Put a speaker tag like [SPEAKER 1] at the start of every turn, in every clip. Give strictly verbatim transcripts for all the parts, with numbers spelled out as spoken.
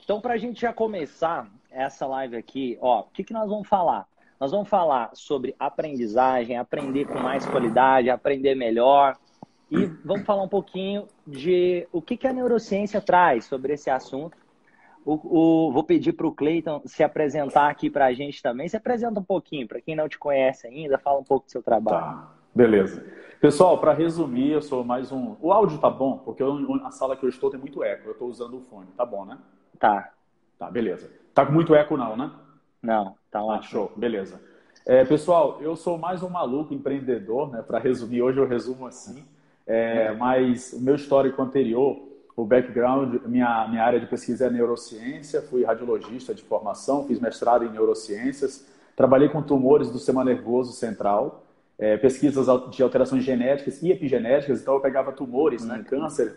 [SPEAKER 1] Então, para a gente já começar essa live aqui, ó, o que, que nós vamos falar? Nós vamos falar sobre aprendizagem, aprender com mais qualidade, aprender melhor. E vamos falar um pouquinho de o que, que a neurociência traz sobre esse assunto. O, o, vou pedir para o Cleiton se apresentar aqui para a gente também. Se apresenta um pouquinho, para quem não te conhece ainda, fala um pouco do seu trabalho.
[SPEAKER 2] Tá, beleza. Pessoal, para resumir, eu sou mais um... O áudio tá bom? Porque eu, a sala que eu estou tem muito eco. Eu estou usando o fone. Tá bom, né?
[SPEAKER 1] Tá.
[SPEAKER 2] Tá, beleza. Tá com muito eco não, né?
[SPEAKER 1] Não, tá ótimo.
[SPEAKER 2] Ah, show, beleza. É, pessoal, eu sou mais um maluco empreendedor, né? Para resumir, hoje eu resumo assim. É, mas o meu histórico anterior, o background, minha, minha área de pesquisa é neurociência, fui radiologista de formação, fiz mestrado em neurociências, trabalhei com tumores do sistema nervoso central, é, pesquisas de alterações genéticas e epigenéticas, então eu pegava tumores, né, câncer,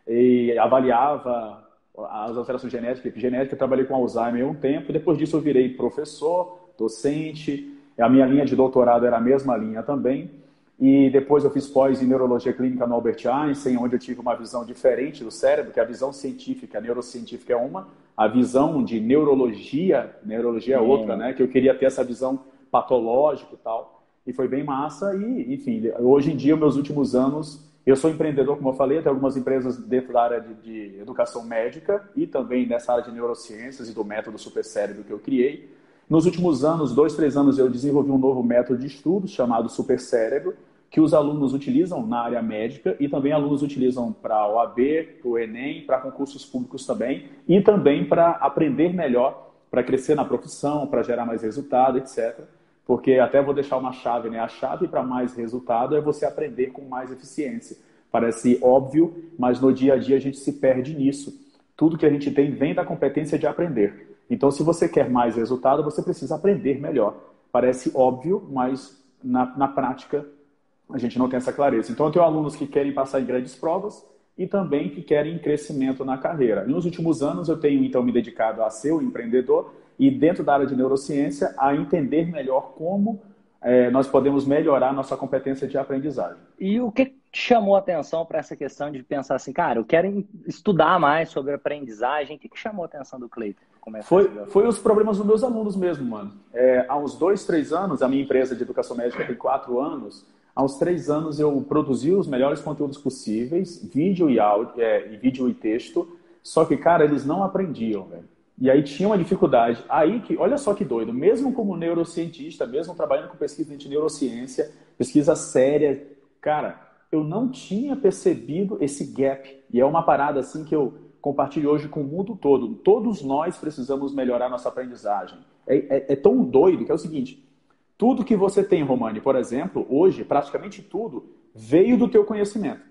[SPEAKER 2] e avaliava as alterações genéticas e epigenéticas, trabalhei com Alzheimer há um tempo, depois disso eu virei professor, docente, a minha linha de doutorado era a mesma linha também, e depois eu fiz pós em neurologia clínica no Albert Einstein, onde eu tive uma visão diferente do cérebro, que a visão científica, a neurocientífica é uma, a visão de neurologia, neurologia é outra, né? Que eu queria ter essa visão patológica e tal. E foi bem massa. E, enfim, hoje em dia, meus últimos anos, eu sou empreendedor, como eu falei, tenho algumas empresas dentro da área de, de educação médica e também nessa área de neurociências e do método supercérebro que eu criei. Nos últimos anos, dois, três anos, eu desenvolvi um novo método de estudo chamado supercérebro, que os alunos utilizam na área médica e também alunos utilizam para a O A B, para o Enem, para concursos públicos também e também para aprender melhor, para crescer na profissão, para gerar mais resultado, etcétera. Porque até vou deixar uma chave, né? A chave para mais resultado é você aprender com mais eficiência. Parece óbvio, mas no dia a dia a gente se perde nisso. Tudo que a gente tem vem da competência de aprender. Então, se você quer mais resultado, você precisa aprender melhor. Parece óbvio, mas na, na prática a gente não tem essa clareza. Então, eu tenho alunos que querem passar em grandes provas e também que querem crescimento na carreira. Nos últimos anos, eu tenho, então, me dedicado a ser um empreendedor e, dentro da área de neurociência, a entender melhor como é, nós podemos melhorar nossa competência de aprendizagem.
[SPEAKER 1] E o que te chamou a atenção para essa questão de pensar assim, cara, eu quero estudar mais sobre aprendizagem? O que, que chamou a atenção do Cleiton?
[SPEAKER 2] Foi, foi os problemas dos meus alunos mesmo, mano. É, há uns dois, três anos, a minha empresa de educação médica tem quatro anos... Há uns três anos eu produzi os melhores conteúdos possíveis, vídeo e áudio, é, e vídeo e texto, só que, cara, eles não aprendiam, velho. E aí tinha uma dificuldade. Aí que, olha só que doido, mesmo como neurocientista, mesmo trabalhando com pesquisa de neurociência, pesquisa séria, cara, eu não tinha percebido esse gap. E é uma parada assim que eu compartilho hoje com o mundo todo. Todos nós precisamos melhorar nossa aprendizagem. É, é, é tão doido que é o seguinte... Tudo que você tem, Romani, por exemplo, hoje, praticamente tudo, veio do teu conhecimento.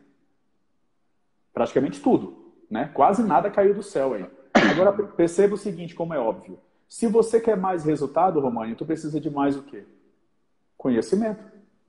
[SPEAKER 2] Praticamente tudo, né? Quase nada caiu do céu aí. Agora, perceba o seguinte, como é óbvio. Se você quer mais resultado, Romani, tu precisa de mais o quê? Conhecimento.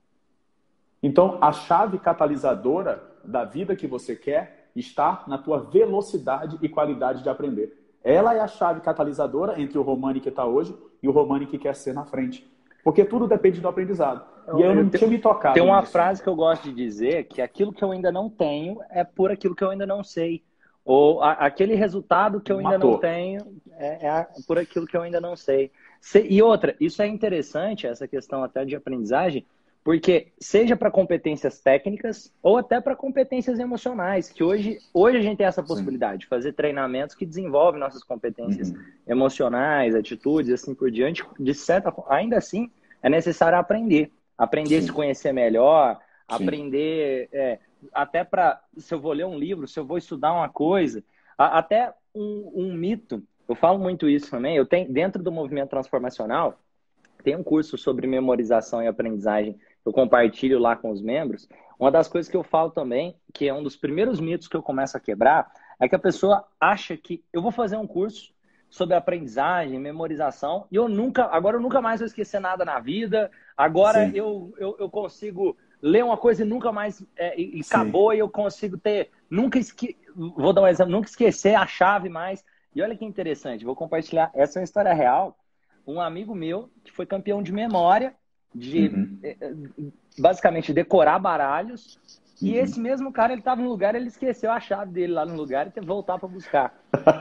[SPEAKER 2] Então, a chave catalisadora da vida que você quer está na tua velocidade e qualidade de aprender. Ela é a chave catalisadora entre o Romani que está hoje e o Romani que quer ser na frente. Porque tudo depende do aprendizado. E eu não tinha me tocado
[SPEAKER 1] Tem uma
[SPEAKER 2] nisso.
[SPEAKER 1] frase que eu gosto de dizer, que aquilo que eu ainda não tenho é por aquilo que eu ainda não sei. Ou a, aquele resultado que eu ainda
[SPEAKER 2] Matou.
[SPEAKER 1] não tenho é, é por aquilo que eu ainda não sei. Se, e outra, isso é interessante, essa questão até de aprendizagem, porque seja para competências técnicas ou até para competências emocionais, que hoje, hoje a gente tem essa possibilidade Sim. de fazer treinamentos que desenvolvem nossas competências uhum. emocionais, atitudes, assim por diante. De certa forma, ainda assim, é necessário aprender. Aprender Sim. a se conhecer melhor, Sim. aprender, é, até para, se eu vou ler um livro, se eu vou estudar uma coisa, a, até um, um mito, eu falo muito isso também, eu tenho, dentro do movimento transformacional, tem um curso sobre memorização e aprendizagem, eu compartilho lá com os membros. Uma das coisas que eu falo também, que é um dos primeiros mitos que eu começo a quebrar, é que a pessoa acha que eu vou fazer um curso sobre aprendizagem, memorização, e eu nunca, agora eu nunca mais vou esquecer nada na vida, agora eu, eu, eu consigo ler uma coisa e nunca mais, é, e, e acabou, e eu consigo ter, nunca esque, vou dar um exemplo, nunca esquecer a chave mais. E olha que interessante, vou compartilhar, essa é uma história real. Um amigo meu que foi campeão de memória, de uhum. basicamente decorar baralhos, E esse mesmo cara, ele estava no lugar, ele esqueceu a chave dele lá no lugar e teve que voltar para buscar.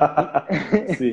[SPEAKER 2] Sim.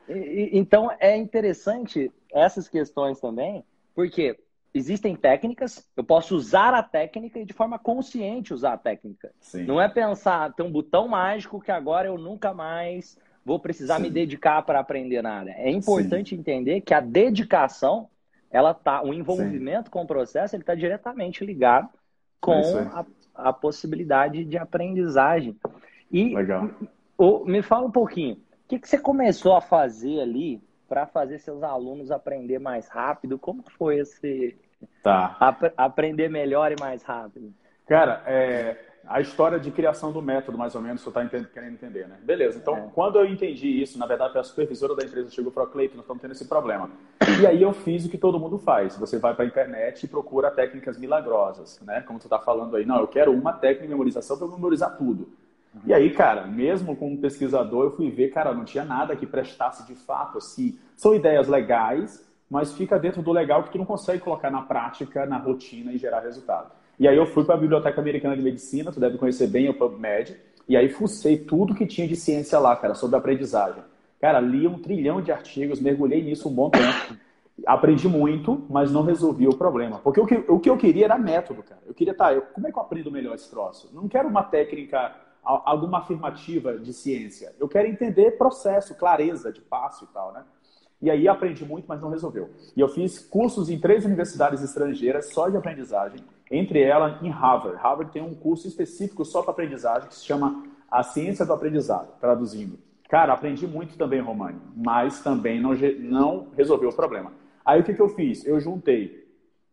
[SPEAKER 1] Então, é interessante essas questões também, porque existem técnicas, eu posso usar a técnica e de forma consciente usar a técnica.
[SPEAKER 2] Sim.
[SPEAKER 1] Não é pensar, tem um botão mágico que agora eu nunca mais vou precisar Sim. me dedicar para aprender nada. É importante Sim. entender que a dedicação, ela tá, o envolvimento Sim. com o processo, ele está diretamente ligado com é a, a possibilidade de aprendizagem. E
[SPEAKER 2] Legal.
[SPEAKER 1] O, me fala um pouquinho, o que, que você começou a fazer ali para fazer seus alunos aprender mais rápido? Como que foi esse
[SPEAKER 2] tá.
[SPEAKER 1] ap aprender melhor e mais rápido?
[SPEAKER 2] Cara, é, a história de criação do método, mais ou menos, você está querendo entender, né? Beleza, então, é. quando eu entendi isso, na verdade, a supervisora da empresa chegou e falou, Cleiton, nós estamos tendo esse problema. E aí eu fiz o que todo mundo faz. Você vai para a internet e procura técnicas milagrosas, né? Como tu está falando aí. Não, eu quero uma técnica de memorização para memorizar tudo. E aí, cara, mesmo como pesquisador, eu fui ver, cara, não tinha nada que prestasse de fato, assim. São ideias legais, mas fica dentro do legal que tu não consegue colocar na prática, na rotina e gerar resultado. E aí eu fui para a Biblioteca Americana de Medicina, tu deve conhecer bem o PubMed, e aí fucei tudo que tinha de ciência lá, cara, sobre aprendizagem. Cara, li um trilhão de artigos, mergulhei nisso um bom tempo. Aprendi muito, mas não resolvi o problema. Porque o que, o que eu queria era método, cara. Eu queria, tá, eu, como é que eu aprendo melhor esse troço? Não quero uma técnica, alguma afirmativa de ciência. Eu quero entender processo, clareza de passo e tal, né? E aí aprendi muito, mas não resolveu. E eu fiz cursos em três universidades estrangeiras só de aprendizagem, entre elas em Harvard. Harvard tem um curso específico só para aprendizagem que se chama A Ciência do Aprendizado, traduzindo. Cara, aprendi muito também, Romani, mas também não, não resolveu o problema. Aí o que, que eu fiz? Eu juntei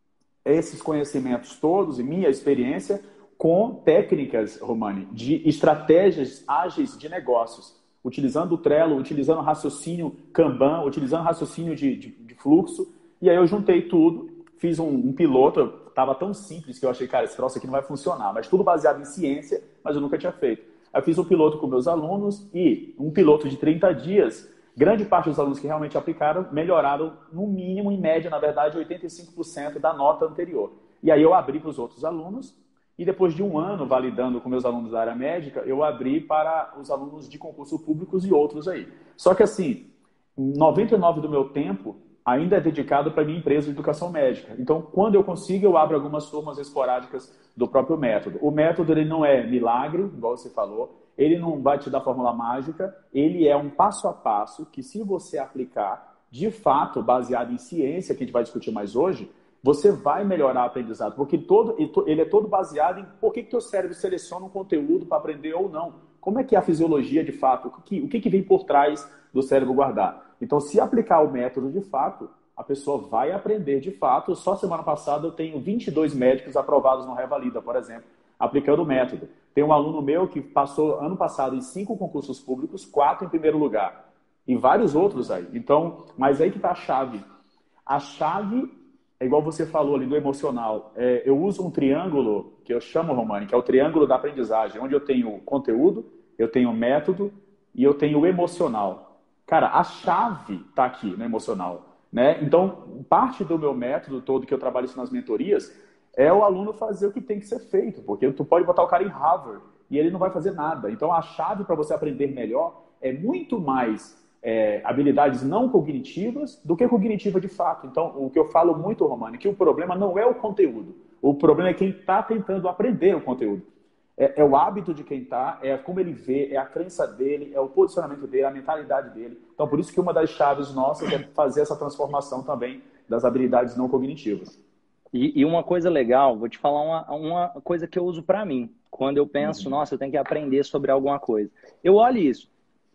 [SPEAKER 2] esses conhecimentos todos e minha experiência com técnicas, Romani, de estratégias ágeis de negócios, utilizando o Trello, utilizando o raciocínio Kanban, utilizando o raciocínio de, de, de fluxo, e aí eu juntei tudo, fiz um, um piloto, estava tão simples que eu achei, cara, esse troço aqui não vai funcionar, mas tudo baseado em ciência, mas eu nunca tinha feito. Aí eu fiz um piloto com meus alunos e um piloto de trinta dias, grande parte dos alunos que realmente aplicaram melhoraram no mínimo, em média, na verdade, oitenta e cinco por cento da nota anterior. E aí eu abri para os outros alunos e depois de um ano validando com meus alunos da área médica, eu abri para os alunos de concurso públicos e outros aí. Só que assim, noventa e nove por cento do meu tempo ainda é dedicado para a minha empresa de educação médica. Então, quando eu consigo, eu abro algumas turmas esporádicas do próprio método. O método ele não é milagre, igual você falou, ele não vai te dar fórmula mágica, ele é um passo a passo que, se você aplicar, de fato, baseado em ciência, que a gente vai discutir mais hoje, você vai melhorar o aprendizado, porque todo, ele é todo baseado em por que que teu cérebro seleciona um conteúdo para aprender ou não. Como é que é a fisiologia de fato? O que, o que, que vem por trás do cérebro guardar? Então, se aplicar o método de fato, a pessoa vai aprender de fato. Só semana passada eu tenho vinte e dois médicos aprovados no Revalida, por exemplo, aplicando o método. Tem um aluno meu que passou ano passado em cinco concursos públicos, quatro em primeiro lugar. E vários outros aí. Então, mas aí que está a chave. A chave é igual você falou ali do emocional. É, eu uso um triângulo que eu chamo, Romani, que é o triângulo da aprendizagem, onde eu tenho conteúdo, eu tenho método e eu tenho o emocional. Cara, a chave está aqui no emocional, né? Então, parte do meu método todo que eu trabalho isso nas mentorias é o aluno fazer o que tem que ser feito, porque tu pode botar o cara em Harvard e ele não vai fazer nada. Então, a chave para você aprender melhor é muito mais é, habilidades não cognitivas do que cognitiva de fato. Então, o que eu falo muito, Romani, é que o problema não é o conteúdo. O problema é quem está tentando aprender o conteúdo. É, é o hábito de quem está, é como ele vê, é a crença dele, é o posicionamento dele, a mentalidade dele. Então, por isso que uma das chaves nossas é fazer essa transformação também das habilidades não cognitivas.
[SPEAKER 1] E, e uma coisa legal, vou te falar uma, uma coisa que eu uso para mim. Quando eu penso, uhum. nossa, eu tenho que aprender sobre alguma coisa. Eu olho isso.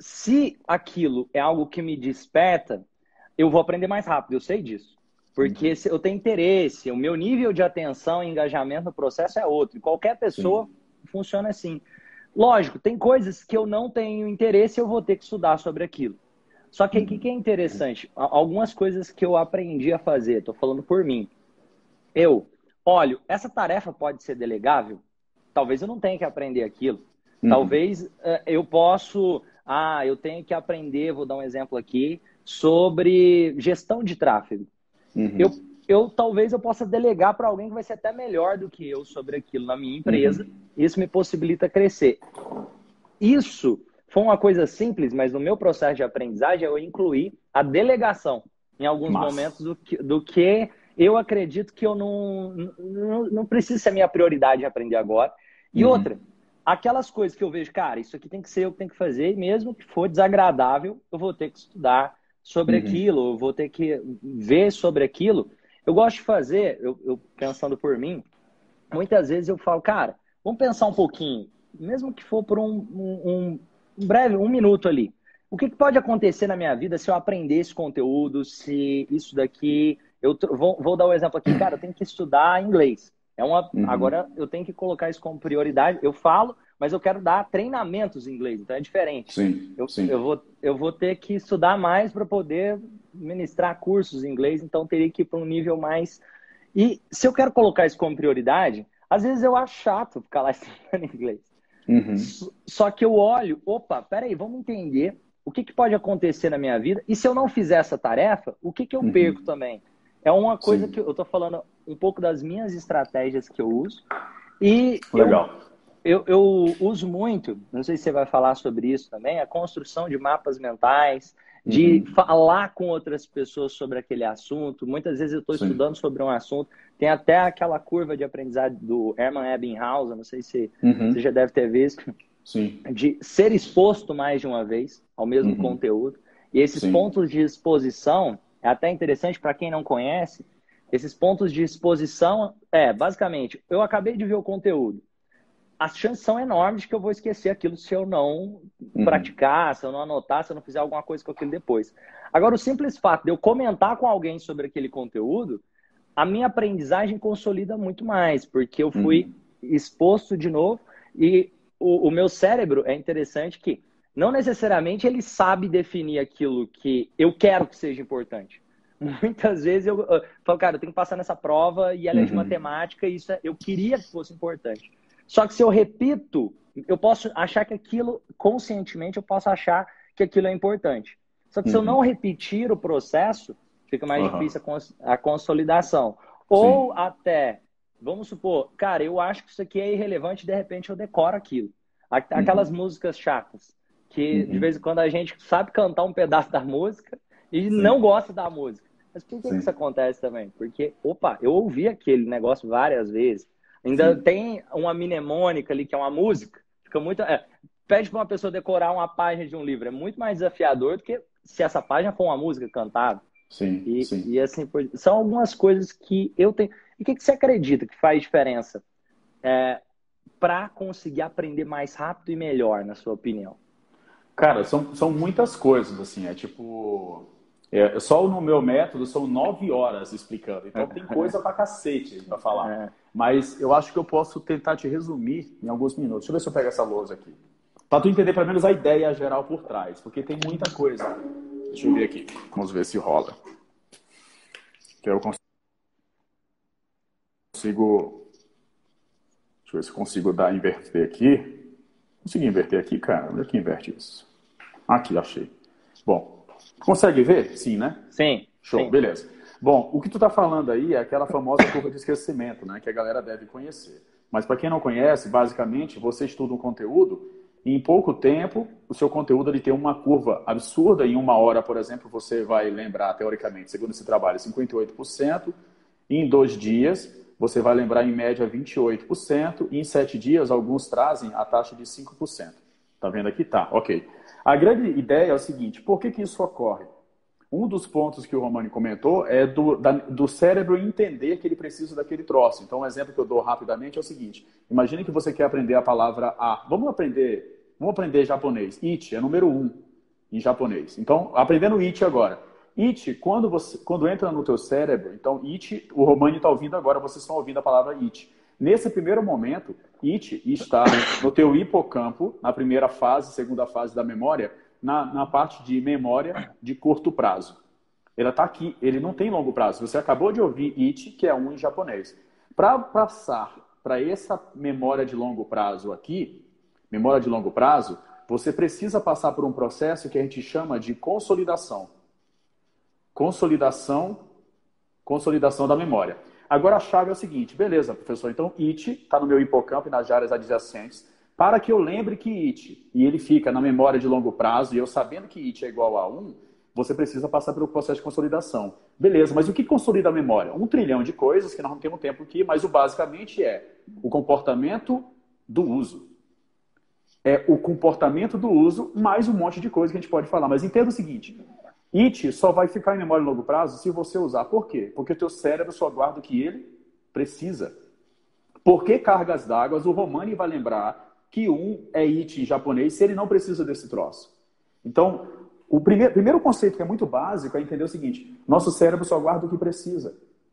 [SPEAKER 1] Se aquilo é algo que me desperta, eu vou aprender mais rápido, eu sei disso. Porque uhum. eu tenho interesse, o meu nível de atenção e engajamento no processo é outro. E qualquer pessoa Sim. funciona assim. Lógico, tem coisas que eu não tenho interesse e eu vou ter que estudar sobre aquilo. Só que o uhum. que é interessante? Algumas coisas que eu aprendi a fazer, estou falando por mim. Eu olho, essa tarefa pode ser delegável? Talvez eu não tenha que aprender aquilo. Uhum. Talvez uh, eu posso... Ah, eu tenho que aprender, vou dar um exemplo aqui, sobre gestão de tráfego. Uhum. Eu, eu talvez eu possa delegar para alguém que vai ser até melhor do que eu sobre aquilo na minha empresa. Uhum. Isso me possibilita crescer. Isso foi uma coisa simples, mas no meu processo de aprendizagem eu incluí a delegação em alguns Massa. momentos do que, do que eu acredito que eu não, não, não preciso ser a minha prioridade aprender agora. E uhum. outra, aquelas coisas que eu vejo, cara, isso aqui tem que ser eu que tenho que fazer, e mesmo que for desagradável, eu vou ter que estudar sobre uhum. aquilo, eu vou ter que ver sobre aquilo. Eu gosto de fazer, eu, eu pensando por mim, muitas vezes eu falo, cara, vamos pensar um pouquinho, mesmo que for por um, um, um breve, um minuto ali. O que, que pode acontecer na minha vida se eu aprender esse conteúdo, se isso daqui... Eu vou, vou dar um exemplo aqui, cara, eu tenho que estudar inglês. É uma, uhum. Agora eu tenho que colocar isso como prioridade. Eu falo, mas eu quero dar treinamentos em inglês, então é diferente.
[SPEAKER 2] Sim,
[SPEAKER 1] eu,
[SPEAKER 2] sim.
[SPEAKER 1] Eu, vou, eu vou ter que estudar mais para poder ministrar cursos em inglês, então teria que ir para um nível mais... E se eu quero colocar isso como prioridade, às vezes eu acho chato ficar lá estudando inglês.
[SPEAKER 2] Uhum.
[SPEAKER 1] Só que eu olho, opa, peraí, vamos entender o que, que pode acontecer na minha vida, e se eu não fizer essa tarefa, o que, que eu uhum. perco também? É uma coisa Sim. que eu tô falando um pouco das minhas estratégias que eu uso. E
[SPEAKER 2] Legal.
[SPEAKER 1] Eu, eu, eu uso muito, não sei se você vai falar sobre isso também, a construção de mapas mentais, de uhum. falar com outras pessoas sobre aquele assunto. Muitas vezes eu estou estudando sobre um assunto. Tem até aquela curva de aprendizado do Hermann Ebbinghaus, não sei se uhum. você já deve ter visto,
[SPEAKER 2] Sim.
[SPEAKER 1] de ser exposto mais de uma vez ao mesmo uhum. conteúdo. E esses Sim. pontos de exposição... É até interessante para quem não conhece, esses pontos de exposição é, basicamente, eu acabei de ver o conteúdo. As chances são enormes de que eu vou esquecer aquilo se eu não uhum. praticar, se eu não anotar, se eu não fizer alguma coisa com aquilo depois. Agora, o simples fato de eu comentar com alguém sobre aquele conteúdo, a minha aprendizagem consolida muito mais, porque eu fui uhum. exposto de novo e o, o meu cérebro, é interessante que não necessariamente ele sabe definir aquilo que eu quero que seja importante. Muitas vezes eu, eu falo, cara, eu tenho que passar nessa prova e ela uhum. é de matemática e isso é, eu queria que fosse importante. Só que se eu repito, eu posso achar que aquilo, conscientemente, eu posso achar que aquilo é importante. Só que uhum. se eu não repetir o processo, fica mais uhum. difícil a, cons a consolidação. Ou Sim. até, vamos supor, cara, eu acho que isso aqui é irrelevante e de repente eu decoro aquilo. Aquelas uhum. músicas chatas. Que uhum. de vez em quando a gente sabe cantar um pedaço da música e Sim. não gosta da música. Mas por que, que isso acontece também? Porque, opa, eu ouvi aquele negócio várias vezes. Ainda Sim. tem uma mnemônica ali, que é uma música. Fica muito... É, pede para uma pessoa decorar uma página de um livro. É muito mais desafiador do que se essa página for uma música cantada.
[SPEAKER 2] Sim,
[SPEAKER 1] e,
[SPEAKER 2] sim.
[SPEAKER 1] e assim, são algumas coisas que eu tenho... E o que, que você acredita que faz diferença é, para conseguir aprender mais rápido e melhor, na sua opinião?
[SPEAKER 2] Cara, são, são muitas coisas, assim, é tipo... É, só no meu método são nove horas explicando, então tem coisa pra cacete pra falar. É. Mas eu acho que eu posso tentar te resumir em alguns minutos. Deixa eu ver se eu pego essa lousa aqui. Pra tu entender pelo menos a ideia geral por trás, porque tem muita coisa. Deixa eu ver aqui, vamos ver se rola. Que eu consigo... Deixa eu ver se eu consigo dar, inverter aqui. Consegui inverter aqui, cara? Onde é que inverte isso? Aqui, achei. Bom, consegue ver? Sim, né?
[SPEAKER 1] Sim.
[SPEAKER 2] Show,
[SPEAKER 1] sim.
[SPEAKER 2] beleza. Bom, o que tu tá falando aí é aquela famosa curva de esquecimento, né? Que a galera deve conhecer. Mas para quem não conhece, basicamente, você estuda um conteúdo e em pouco tempo o seu conteúdo ele tem uma curva absurda. Em uma hora, por exemplo, você vai lembrar, teoricamente, segundo esse trabalho, cinquenta e oito por cento. E em dois dias, você vai lembrar, em média, vinte e oito por cento. E em sete dias, alguns trazem a taxa de cinco por cento. Tá vendo aqui? Tá, ok. A grande ideia é o seguinte, por que que isso ocorre? Um dos pontos que o Romani comentou é do, da, do cérebro entender que ele precisa daquele troço. Então, um exemplo que eu dou rapidamente é o seguinte, imagine que você quer aprender a palavra A. Vamos aprender, vamos aprender japonês. Ichi é número um em japonês. Então, aprendendo Ichi agora. Ichi, quando, você, quando entra no teu cérebro, então Ichi, o Romani está ouvindo agora, vocês estão ouvindo a palavra Ichi. Nesse primeiro momento, Ichi está no teu hipocampo, na primeira fase, segunda fase da memória, na, na parte de memória de curto prazo. Ele está aqui, ele não tem longo prazo. Você acabou de ouvir Ichi, que é um em japonês. Para passar para essa memória de longo prazo aqui, memória de longo prazo, você precisa passar por um processo que a gente chama de consolidação. Consolidação consolidação da memória. Agora a chave é o seguinte, beleza, professor, então it está no meu hipocampo e nas áreas adjacentes, para que eu lembre que it, e ele fica na memória de longo prazo, e eu sabendo que it é igual a um, você precisa passar pelo processo de consolidação. Beleza, mas o que consolida a memória? Um trilhão de coisas que nós não temos tempo aqui, mas o basicamente é o comportamento do uso. É o comportamento do uso mais um monte de coisa que a gente pode falar. Mas entenda o seguinte, it só vai ficar em memória a longo prazo se você usar. Por quê? Porque o teu cérebro só guarda o que ele precisa. Por que cargas d'água? O Romani vai lembrar que um é it em japonês se ele não precisa desse troço. Então, o primeiro, primeiro conceito que é muito básico é entender o seguinte, nosso cérebro só guarda o que precisa.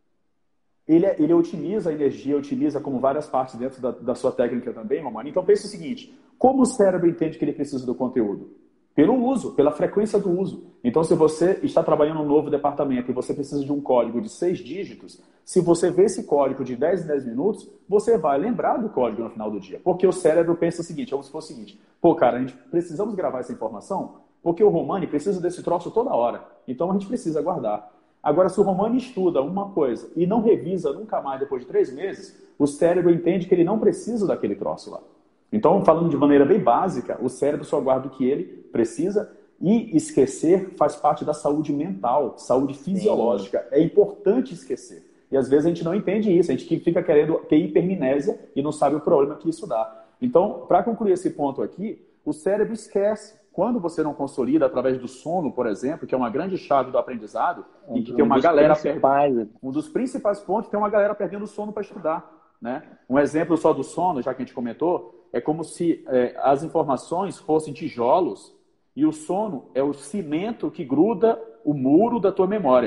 [SPEAKER 2] Ele, ele otimiza a energia, otimiza como várias partes dentro da, da sua técnica também, Romani. Então pense o seguinte, como o cérebro entende que ele precisa do conteúdo? Pelo uso, pela frequência do uso. Então se você está trabalhando em um novo departamento e você precisa de um código de seis dígitos, se você vê esse código de dez em dez minutos, você vai lembrar do código no final do dia. Porque o cérebro pensa o seguinte, vamos supor o seguinte, pô cara, a gente precisamos gravar essa informação porque o Romani precisa desse troço toda hora. Então a gente precisa guardar. Agora, se o Romani estuda uma coisa e não revisa nunca mais depois de três meses, o cérebro entende que ele não precisa daquele troço lá. Então, falando de maneira bem básica, o cérebro só guarda o que ele precisa e esquecer faz parte da saúde mental, saúde fisiológica. Sim. É importante esquecer. E às vezes a gente não entende isso, a gente fica querendo ter hipermnésia e não sabe o problema que isso dá. Então, para concluir esse ponto aqui, o cérebro esquece. Quando você não consolida através do sono, por exemplo, que é uma grande chave do aprendizado, um, e que tem uma galera perdendo, um dos principais pontos, tem uma galera perdendo o sono para estudar, né? Um exemplo só do sono, já que a gente comentou, é como se é, as informações fossem tijolos e o sono é o cimento que gruda o muro da tua memória.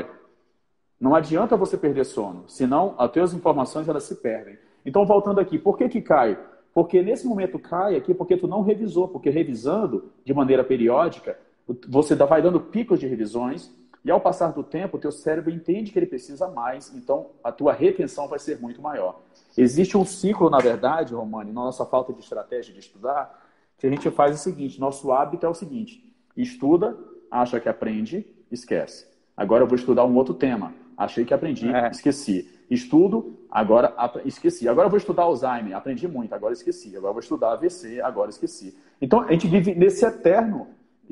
[SPEAKER 2] Não adianta você perder sono, senão as tuas informações elas se perdem. Então, voltando aqui, por que que cai? Porque nesse momento cai aqui porque tu não revisou, porque revisando de maneira periódica, você vai dando picos de revisões e ao passar do tempo o teu cérebro entende que ele precisa mais, então a tua retenção vai ser muito maior. Existe um ciclo, na verdade, Romani, na nossa falta de estratégia de estudar, que a gente faz o seguinte, nosso hábito é o seguinte, estuda, acha que aprende, esquece. Agora eu vou estudar um outro tema, achei que aprendi, é. esqueci. Estudo, agora esqueci. Agora eu vou estudar Alzheimer, aprendi muito, agora esqueci. Agora eu vou estudar A V C, agora esqueci. Então, a gente vive nesse eterno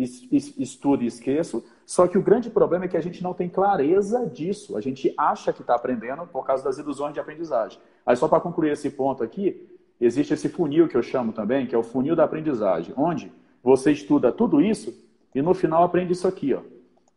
[SPEAKER 2] estudo e esqueço, só que o grande problema é que a gente não tem clareza disso. A gente acha que está aprendendo por causa das ilusões de aprendizagem. Aí, só para concluir esse ponto aqui, existe esse funil que eu chamo também, que é o funil da aprendizagem, onde você estuda tudo isso e no final aprende isso aqui, ó.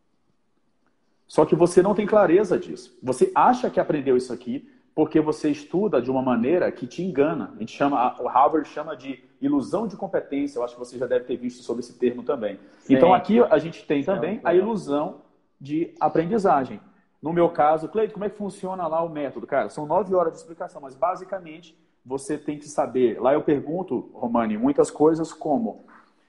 [SPEAKER 2] Só que você não tem clareza disso. Você acha que aprendeu isso aqui porque você estuda de uma maneira que te engana. A gente chama, o Harvard chama de ilusão de competência. Eu acho que você já deve ter visto sobre esse termo também. Sim. Então aqui a gente tem também a ilusão de aprendizagem. No meu caso, Cleide, como é que funciona lá o método? Cara, são nove horas de explicação, mas basicamente você tem que saber. Lá eu pergunto, Romani, muitas coisas como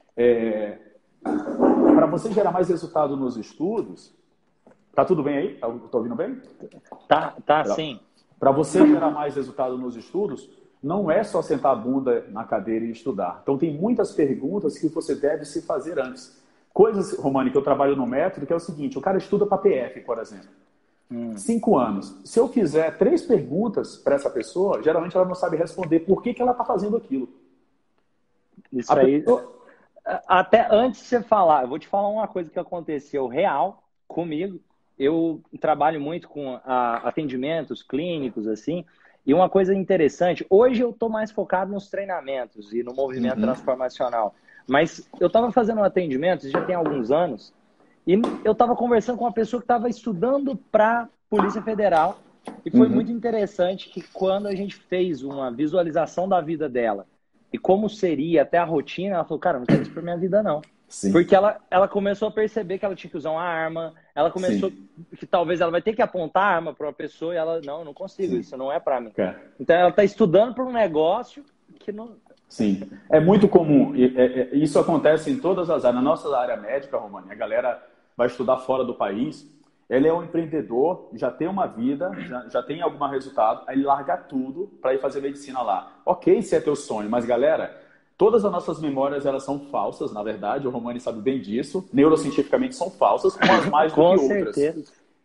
[SPEAKER 2] é, para você gerar mais resultado nos estudos. Tá tudo bem aí? Tá ouvindo bem?
[SPEAKER 1] Tá, tá, sim.
[SPEAKER 2] Para você gerar mais resultado nos estudos, não é só sentar a bunda na cadeira e estudar. Então, tem muitas perguntas que você deve se fazer antes. Coisas, Romani, que eu trabalho no método, que é o seguinte, o cara estuda para P F, por exemplo. Hum. Cinco anos. Se eu fizer três perguntas para essa pessoa, geralmente ela não sabe responder por que que ela está fazendo aquilo.
[SPEAKER 1] Isso a aí... Pessoa... Até antes de você falar, eu vou te falar uma coisa que aconteceu real comigo. Eu trabalho muito com a, atendimentos clínicos, assim, e uma coisa interessante, hoje eu estou mais focado nos treinamentos e no movimento uhum. transformacional, mas eu estava fazendo um atendimento, já tem alguns anos, e eu estava conversando com uma pessoa que estava estudando para Polícia Federal, e foi uhum. muito interessante que quando a gente fez uma visualização da vida dela, e como seria até a rotina, ela falou, cara, não quero isso para minha vida não. Sim. Porque ela, ela começou a perceber que ela tinha que usar uma arma, ela começou Sim. que talvez ela vai ter que apontar a arma para uma pessoa e ela, não, não consigo, Sim. isso não é para mim. É. Então ela está estudando para um negócio que não...
[SPEAKER 2] Sim, é muito comum, isso acontece em todas as áreas. Na nossa área médica, Romani, a galera vai estudar fora do país, ele é um empreendedor, já tem uma vida, já, já tem algum resultado, aí ele larga tudo para ir fazer medicina lá. Ok, se é teu sonho, mas galera... Todas as nossas memórias, elas são falsas, na verdade, o Romani sabe bem disso. Neurocientificamente são falsas, umas mais do que outras.
[SPEAKER 1] Com certeza.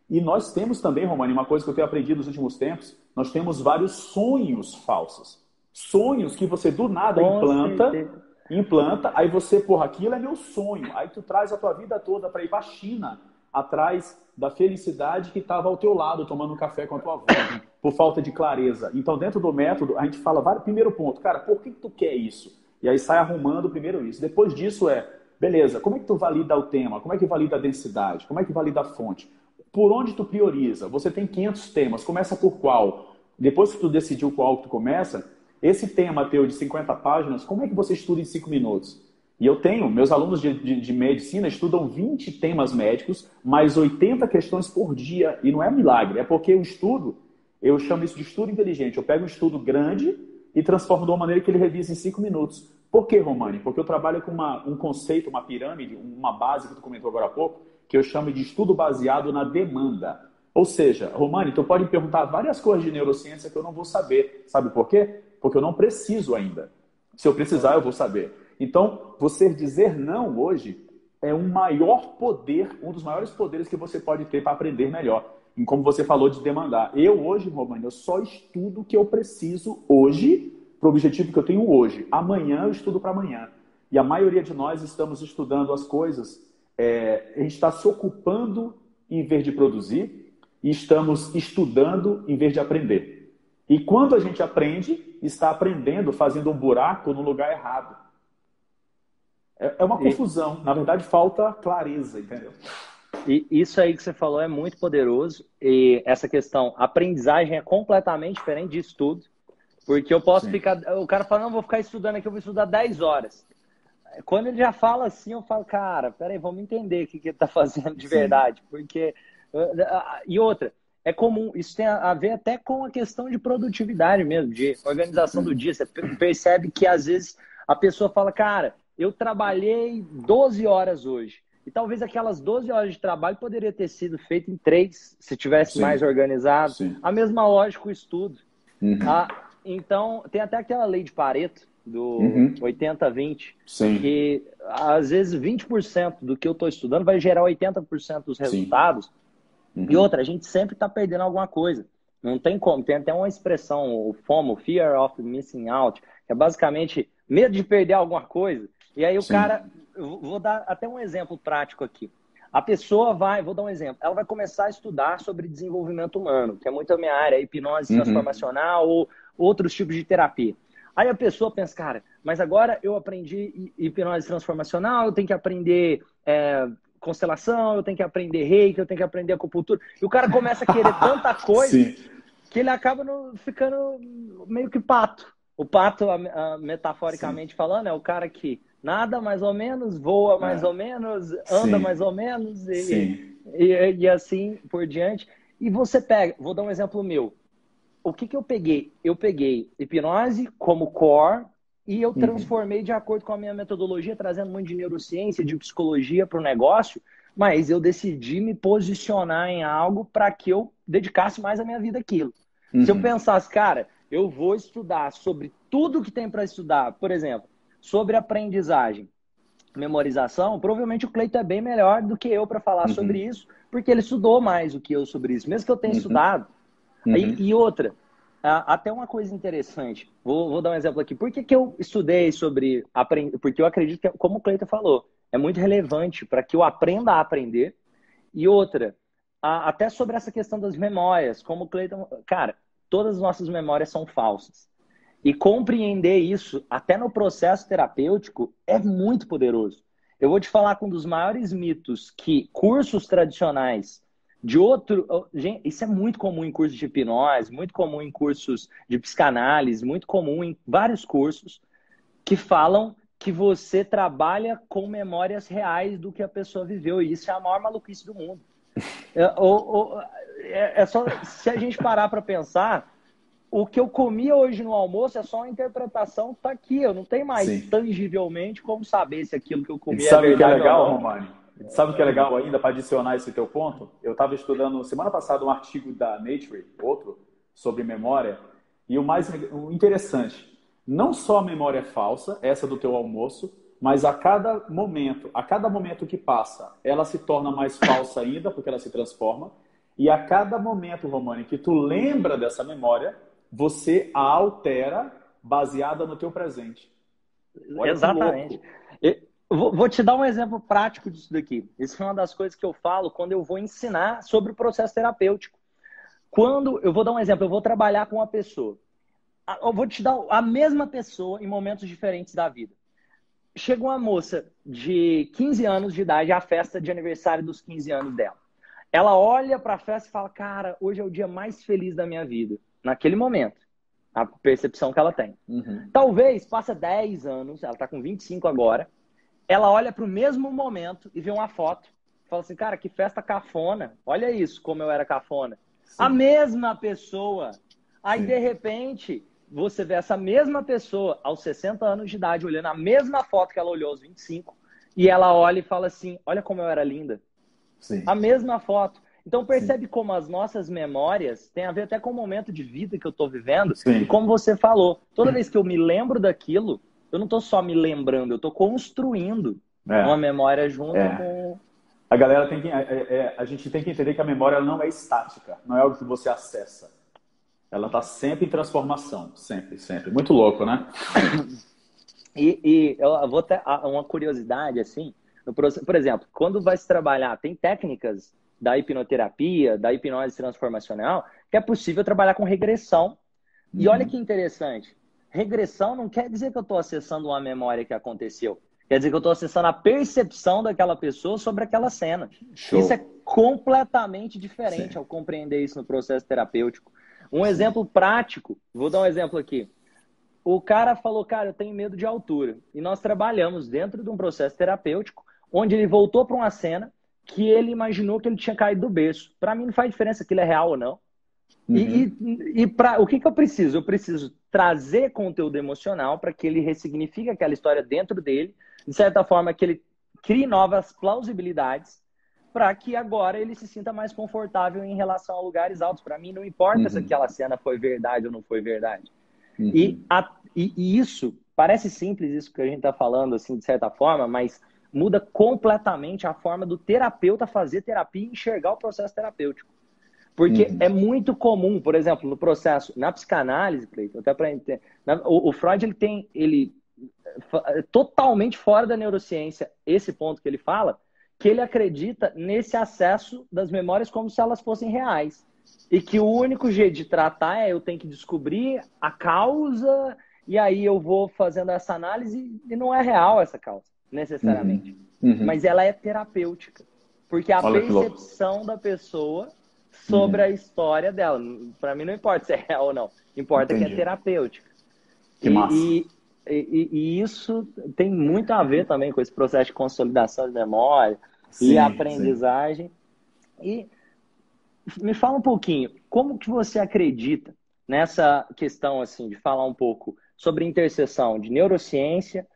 [SPEAKER 2] E nós temos também, Romani, uma coisa que eu tenho aprendido nos últimos tempos, nós temos vários sonhos falsos. Sonhos que você do nada
[SPEAKER 1] Com
[SPEAKER 2] implanta,
[SPEAKER 1] certeza.
[SPEAKER 2] implanta, aí você, porra, aquilo é meu sonho. Aí tu traz a tua vida toda para ir para a China, atrás da felicidade que estava ao teu lado, tomando um café com a tua avó, por falta de clareza. Então, dentro do método, a gente fala, primeiro ponto, cara, por que, que tu quer isso? E aí sai arrumando primeiro isso. Depois disso é, beleza, como é que tu valida o tema? Como é que valida a densidade? Como é que valida a fonte? Por onde tu prioriza? Você tem quinhentos temas, começa por qual? Depois que tu decidiu qual que tu começa, esse tema teu de cinquenta páginas, como é que você estuda em cinco minutos? E eu tenho, meus alunos de, de, de medicina estudam vinte temas médicos, mais oitenta questões por dia. E não é milagre, é porque o estudo, eu chamo isso de estudo inteligente. Eu pego um estudo grande e transformo de uma maneira que ele revisa em cinco minutos. Por que, Romani? Porque eu trabalho com uma, um conceito, uma pirâmide, uma base que tu comentou agora há pouco, que eu chamo de estudo baseado na demanda. Ou seja, Romani, tu pode me perguntar várias coisas de neurociência que eu não vou saber. Sabe por quê? Porque eu não preciso ainda. Se eu precisar, eu vou saber. Então, você dizer não hoje é um maior poder, um dos maiores poderes que você pode ter para aprender melhor. E como você falou de demandar. Eu hoje, Romani, eu só estudo o que eu preciso hoje, para o objetivo que eu tenho hoje. Amanhã eu estudo para amanhã. E a maioria de nós estamos estudando as coisas, é, a gente está se ocupando em vez de produzir, e estamos estudando em vez de aprender. E quando a gente aprende, está aprendendo, fazendo um buraco no lugar errado. É uma confusão. Na verdade, falta clareza, entendeu?
[SPEAKER 1] E isso aí que você falou é muito poderoso. E essa questão, aprendizagem é completamente diferente de estudo. Porque eu posso Sim. ficar... O cara fala, não, vou ficar estudando aqui, eu vou estudar dez horas. Quando ele já fala assim, eu falo, cara, peraí, vamos entender o que, que ele está fazendo de Sim. verdade. Porque... E outra, é comum, isso tem a ver até com a questão de produtividade mesmo, de organização do dia. Você percebe que, às vezes, a pessoa fala, cara... Eu trabalhei doze horas hoje. E talvez aquelas doze horas de trabalho poderia ter sido feito em três, se tivesse Sim. mais organizado. Sim. A mesma lógica o estudo. Uhum. Ah, então, tem até aquela lei de Pareto, do uhum. oitenta vinte, Sim. que às vezes vinte por cento do que eu estou estudando vai gerar oitenta por cento dos resultados. Uhum. E outra, a gente sempre está perdendo alguma coisa. Não tem como. Tem até uma expressão, o FOMO, Fear of Missing Out, que é basicamente medo de perder alguma coisa. E aí o Sim. cara, eu vou dar até um exemplo prático aqui. A pessoa vai, vou dar um exemplo, ela vai começar a estudar sobre desenvolvimento humano, que é muito a minha área, hipnose uhum. transformacional ou outros tipos de terapia. Aí a pessoa pensa, cara, mas agora eu aprendi hipnose transformacional, eu tenho que aprender é, constelação, eu tenho que aprender reiki, eu tenho que aprender acupuntura. E o cara começa a querer tanta coisa Sim. que ele acaba no, ficando meio que pato. O pato, metaforicamente Sim. falando, é o cara que nada mais ou menos, voa mais é. ou menos, anda Sim. mais ou menos e, e, e assim por diante. E você pega, vou dar um exemplo meu. O que, que eu peguei? Eu peguei hipnose como core e eu transformei uhum. de acordo com a minha metodologia, trazendo muito de neurociência, de psicologia para o negócio, mas eu decidi me posicionar em algo para que eu dedicasse mais a minha vida àquilo. Uhum. Se eu pensasse, cara, eu vou estudar sobre tudo que tem para estudar, por exemplo, sobre aprendizagem, memorização, provavelmente o Cleiton é bem melhor do que eu para falar uhum. sobre isso, porque ele estudou mais do que eu sobre isso, mesmo que eu tenha uhum. estudado. Uhum. E, e outra, até uma coisa interessante, vou, vou dar um exemplo aqui. Por que, que eu estudei sobre aprender? Porque eu acredito que, como o Cleiton falou, é muito relevante para que eu aprenda a aprender. E outra, a, até sobre essa questão das memórias, como o Cleiton... Cara, todas as nossas memórias são falsas. E compreender isso, até no processo terapêutico, é muito poderoso. Eu vou te falar que um dos maiores mitos que cursos tradicionais de outro... Gente, isso é muito comum em cursos de hipnose, muito comum em cursos de psicanálise, muito comum em vários cursos que falam que você trabalha com memórias reais do que a pessoa viveu. E isso é a maior maluquice do mundo. É, ou, ou, é, é só, se a gente parar para pensar... O que eu comia hoje no almoço é só uma interpretação que tá aqui. Eu não tenho mais Sim. tangivelmente como saber se aquilo que eu comia
[SPEAKER 2] sabe
[SPEAKER 1] é verdade.
[SPEAKER 2] Sabe o que é legal, Romani? Sabe o que é legal ainda, para adicionar esse teu ponto? Eu estava estudando semana passada um artigo da Nature, outro, sobre memória. E o mais o interessante, não só a memória é falsa, essa do teu almoço, mas a cada momento, a cada momento que passa, ela se torna mais falsa ainda, porque ela se transforma. E a cada momento, Romani, que tu lembra dessa memória, você a altera baseada no teu presente. Olha
[SPEAKER 1] Exatamente. Eu vou vou te dar um exemplo prático disso daqui. Isso é uma das coisas que eu falo quando eu vou ensinar sobre o processo terapêutico. Quando eu vou dar um exemplo, eu vou trabalhar com uma pessoa. Eu vou te dar a mesma pessoa em momentos diferentes da vida. Chega uma moça de quinze anos de idade à festa de aniversário dos quinze anos dela. Ela olha para a festa e fala, cara, hoje é o dia mais feliz da minha vida. Naquele momento. A percepção que ela tem.
[SPEAKER 2] Uhum.
[SPEAKER 1] Talvez, passa dez anos, ela está com vinte e cinco agora, ela olha para o mesmo momento e vê uma foto. Fala assim, cara, que festa cafona. Olha isso, como eu era cafona. Sim. A mesma pessoa. Aí, Sim. de repente, você vê essa mesma pessoa aos sessenta anos de idade, olhando a mesma foto que ela olhou aos vinte e cinco, e ela olha e fala assim, olha como eu era linda. Sim. A mesma foto. Então percebe Sim. como as nossas memórias têm a ver até com o momento de vida que eu estou vivendo. Sim. E como você falou, toda vez que eu me lembro daquilo, eu não estou só me lembrando, eu estou construindo é. uma memória junto é. com...
[SPEAKER 2] A galera tem que... É, é, a gente tem que entender que a memória ela não é estática, não é algo que você acessa. Ela está sempre em transformação, sempre, sempre. Muito louco, né?
[SPEAKER 1] E, e eu vou ter uma curiosidade, assim, no processo, por exemplo, quando vai se trabalhar, tem técnicas da hipnoterapia, da hipnose transformacional, que é possível trabalhar com regressão. Uhum. E olha que interessante, regressão não quer dizer que eu estou acessando uma memória que aconteceu. Quer dizer que eu estou acessando a percepção daquela pessoa sobre aquela cena. Show. Isso é completamente diferente Sim. ao compreender isso no processo terapêutico. Um Sim. exemplo prático, vou dar um exemplo aqui. O cara falou, cara, eu tenho medo de altura. E nós trabalhamos dentro de um processo terapêutico, onde ele voltou para uma cena que ele imaginou que ele tinha caído do berço. Para mim não faz diferença se aquilo é real ou não. Uhum. E, e, e pra, o que, que eu preciso? Eu preciso trazer conteúdo emocional para que ele ressignifique aquela história dentro dele, de certa forma que ele crie novas plausibilidades, para que agora ele se sinta mais confortável em relação a lugares altos. Para mim não importa uhum. se aquela cena foi verdade ou não foi verdade. Uhum. E, a, e, e isso, parece simples isso que a gente está falando, assim, de certa forma, mas muda completamente a forma do terapeuta fazer terapia e enxergar o processo terapêutico. Porque uhum. é muito comum, por exemplo, no processo, na psicanálise, Cleiton, até para entender, o, o Freud ele tem, ele totalmente fora da neurociência, esse ponto que ele fala, que ele acredita nesse acesso das memórias como se elas fossem reais. E que o único jeito de tratar é eu tenho que descobrir a causa e aí eu vou fazendo essa análise e não é real essa causa, necessariamente. Uhum. Uhum. Mas ela é terapêutica. Porque a Olha percepção da pessoa sobre uhum. a história dela. Para mim não importa se é real ou não. Importa Entendi. que é terapêutica.
[SPEAKER 2] Que massa.
[SPEAKER 1] E, e, e isso tem muito a ver também com esse processo de consolidação de memória sim, e aprendizagem. Sim. E me fala um pouquinho, como que você acredita nessa questão assim, de falar um pouco sobre interseção de neurociência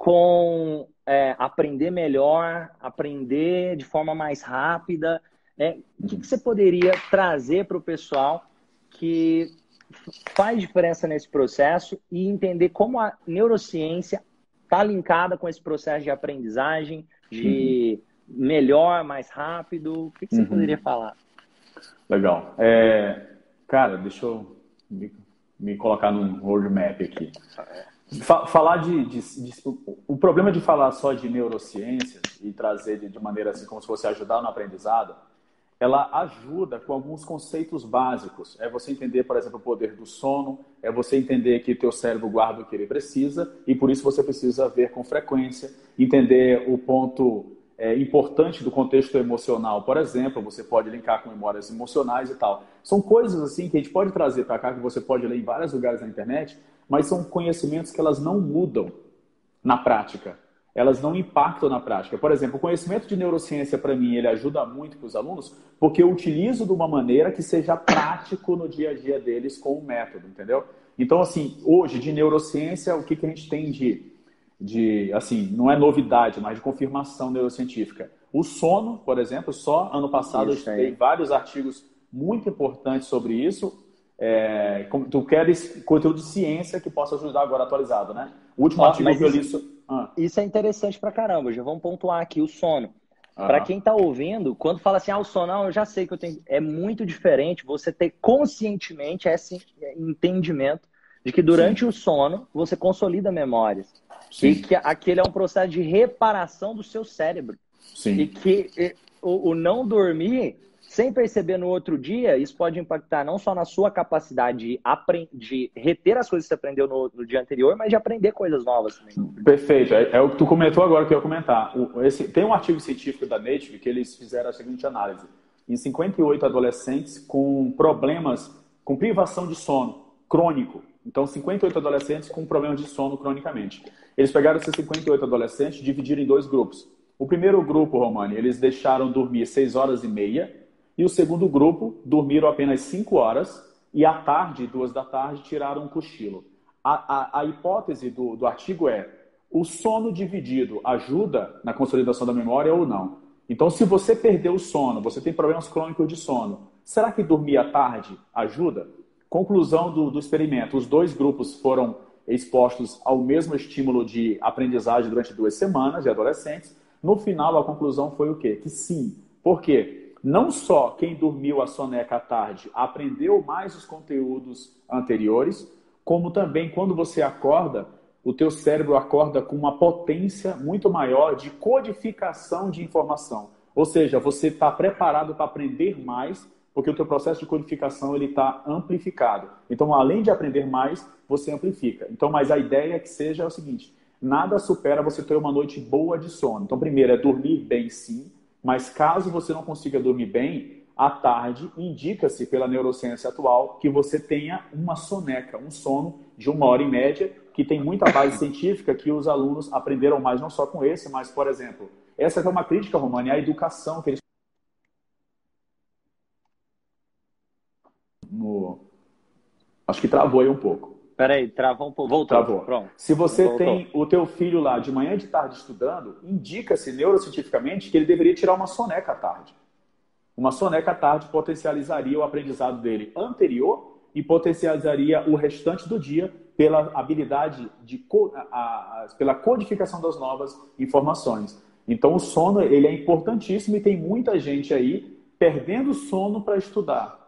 [SPEAKER 1] com é, aprender melhor, aprender de forma mais rápida? É, o que, que você poderia trazer para o pessoal que faz diferença nesse processo e entender como a neurociência está linkada com esse processo de aprendizagem, de uhum. melhor, mais rápido? O que, que você uhum. poderia falar?
[SPEAKER 2] Legal. É, cara, deixa eu me, me colocar num roadmap aqui. Falar de, de, de... O problema de falar só de neurociências e trazer de, de maneira assim, como se fosse ajudar no aprendizado, ela ajuda com alguns conceitos básicos. É você entender, por exemplo, o poder do sono, é você entender que o teu cérebro guarda o que ele precisa e por isso você precisa ver com frequência, entender o ponto é, importante do contexto emocional. Por exemplo, você pode linkar com memórias emocionais e tal. São coisas assim que a gente pode trazer para cá, que você pode ler em vários lugares na internet, mas são conhecimentos que elas não mudam na prática. Elas não impactam na prática. Por exemplo, o conhecimento de neurociência, para mim, ele ajuda muito para os alunos, porque eu utilizo de uma maneira que seja prático no dia a dia deles com o método, entendeu? Então, assim, hoje, de neurociência, o que, que a gente tem de, de, assim, não é novidade, mas de confirmação neurocientífica? O sono, por exemplo, só ano passado isso eu estudei vários artigos muito importantes sobre isso. É, tu queres conteúdo de ciência que possa ajudar agora atualizado, né? O último
[SPEAKER 1] Ó,
[SPEAKER 2] artigo que eu li...
[SPEAKER 1] Isso, ah. isso é interessante pra caramba, já vamos pontuar aqui o sono. Para quem está ouvindo, quando fala assim, ah, o sono, não, eu já sei que eu tenho... É muito diferente você ter conscientemente esse entendimento de que durante Sim. o sono você consolida memórias. Sim. E que aquele é um processo de reparação do seu cérebro.
[SPEAKER 2] Sim.
[SPEAKER 1] E que e, o, o não dormir, sem perceber no outro dia, isso pode impactar não só na sua capacidade de, aprend... de reter as coisas que você aprendeu no, no dia anterior, mas de aprender coisas novas também.
[SPEAKER 2] Perfeito. É, é o que tu comentou agora que eu ia comentar. O, esse, tem um artigo científico da Nature que eles fizeram a seguinte análise. Em cinquenta e oito adolescentes com problemas, com privação de sono crônico. Então, cinquenta e oito adolescentes com problemas de sono cronicamente. Eles pegaram esses cinquenta e oito adolescentes e dividiram em dois grupos. O primeiro grupo, Romani, eles deixaram dormir seis horas e meia. E o segundo grupo dormiram apenas cinco horas e à tarde, duas da tarde, tiraram um cochilo. A, a, a hipótese do, do artigo é: o sono dividido ajuda na consolidação da memória ou não? Então, se você perdeu o sono, você tem problemas crônicos de sono, será que dormir à tarde ajuda? Conclusão do, do experimento: os dois grupos foram expostos ao mesmo estímulo de aprendizagem durante duas semanas de adolescentes. No final, a conclusão foi o quê? Que sim. Por quê? Não só quem dormiu a soneca à tarde aprendeu mais os conteúdos anteriores, como também quando você acorda, o teu cérebro acorda com uma potência muito maior de codificação de informação. Ou seja, você está preparado para aprender mais, porque o teu processo de codificação ele está amplificado. Então, além de aprender mais, você amplifica. Então, mas a ideia é que seja o seguinte: nada supera você ter uma noite boa de sono. Então, primeiro é dormir bem, sim. Mas caso você não consiga dormir bem, à tarde indica-se pela neurociência atual que você tenha uma soneca, um sono de uma hora em média, que tem muita base científica que os alunos aprenderam mais, não só com esse, mas, por exemplo, essa é uma crítica, Romani, à educação que eles... No... Acho que travou aí um pouco.
[SPEAKER 1] Peraí, travou um pouco. Voltou.
[SPEAKER 2] Travou.
[SPEAKER 1] Pronto.
[SPEAKER 2] Se você
[SPEAKER 1] Voltou.
[SPEAKER 2] tem o teu filho lá de manhã e de tarde estudando, indica-se neurocientificamente que ele deveria tirar uma soneca à tarde. Uma soneca à tarde potencializaria o aprendizado dele anterior e potencializaria o restante do dia pela habilidade de a, a, pela codificação das novas informações. Então o sono ele é importantíssimo e tem muita gente aí perdendo sono para estudar.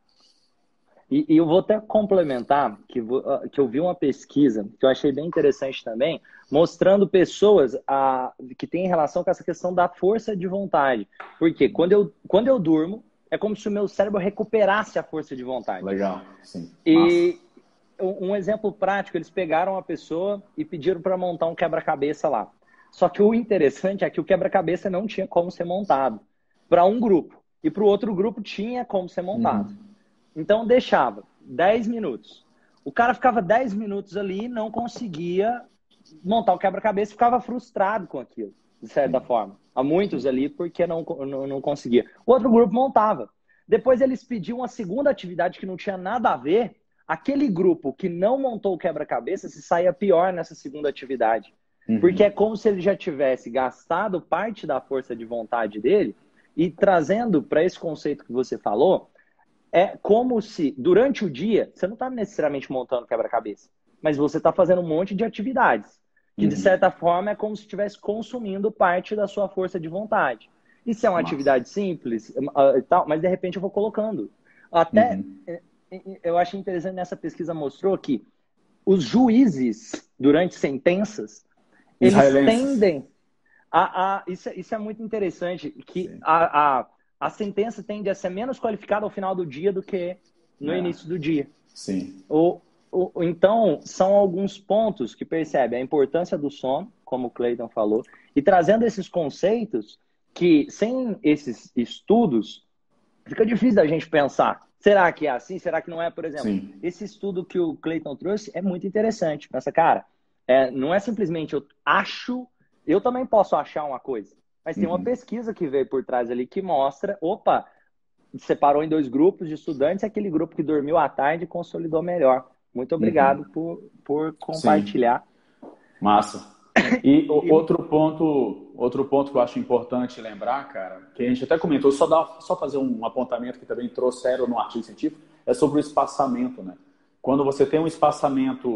[SPEAKER 1] E, e eu vou até complementar que, vou, que eu vi uma pesquisa que eu achei bem interessante também, mostrando pessoas a, que têm relação com essa questão da força de vontade. Porque quando eu, quando eu durmo, é como se o meu cérebro recuperasse a força de vontade.
[SPEAKER 2] Legal, sim.
[SPEAKER 1] E um, um exemplo prático, eles pegaram a pessoa e pediram para montar um quebra-cabeça lá. Só que o interessante é que o quebra-cabeça não tinha como ser montado para um grupo. E para o outro grupo tinha como ser montado. Hum. Então, deixava dez minutos. O cara ficava dez minutos ali e não conseguia montar o quebra-cabeça, ficava frustrado com aquilo, de certa forma. Há muitos ali porque não, não, não conseguia. O outro grupo montava. Depois eles pediam uma segunda atividade que não tinha nada a ver. Aquele grupo que não montou o quebra-cabeça se saía pior nessa segunda atividade. Uhum. Porque é como se ele já tivesse gastado parte da força de vontade dele e trazendo para esse conceito que você falou... É como se, durante o dia, você não está necessariamente montando quebra-cabeça, mas você está fazendo um monte de atividades, que de certa forma é como se estivesse consumindo parte da sua força de vontade. Isso é uma Nossa. atividade simples, uh, tal, mas de repente eu vou colocando. Até, uhum. eu achei interessante, nessa pesquisa mostrou que os juízes, durante sentenças, eles tendem a... a isso, isso é muito interessante, que a... a a sentença tende a ser menos qualificada ao final do dia do que no é. início do dia.
[SPEAKER 2] Sim.
[SPEAKER 1] O, o, então, são alguns pontos que percebem a importância do sono, como o Clayton falou, e trazendo esses conceitos que, sem esses estudos, fica difícil da gente pensar. Será que é assim? Será que não é? Por exemplo, Sim. esse estudo que o Clayton trouxe é muito interessante. Pensa, cara, é, não é simplesmente eu acho, eu também posso achar uma coisa. Mas tem uma uhum. pesquisa que veio por trás ali que mostra, opa, separou em dois grupos de estudantes, aquele grupo que dormiu à tarde consolidou melhor. Muito obrigado uhum. por, por compartilhar.
[SPEAKER 2] Sim. Massa. E o, outro ponto, outro ponto que eu acho importante lembrar, cara, que a gente até comentou, só, dá, só fazer um apontamento que também trouxeram no artigo científico, é sobre o espaçamento, né? Quando você tem um espaçamento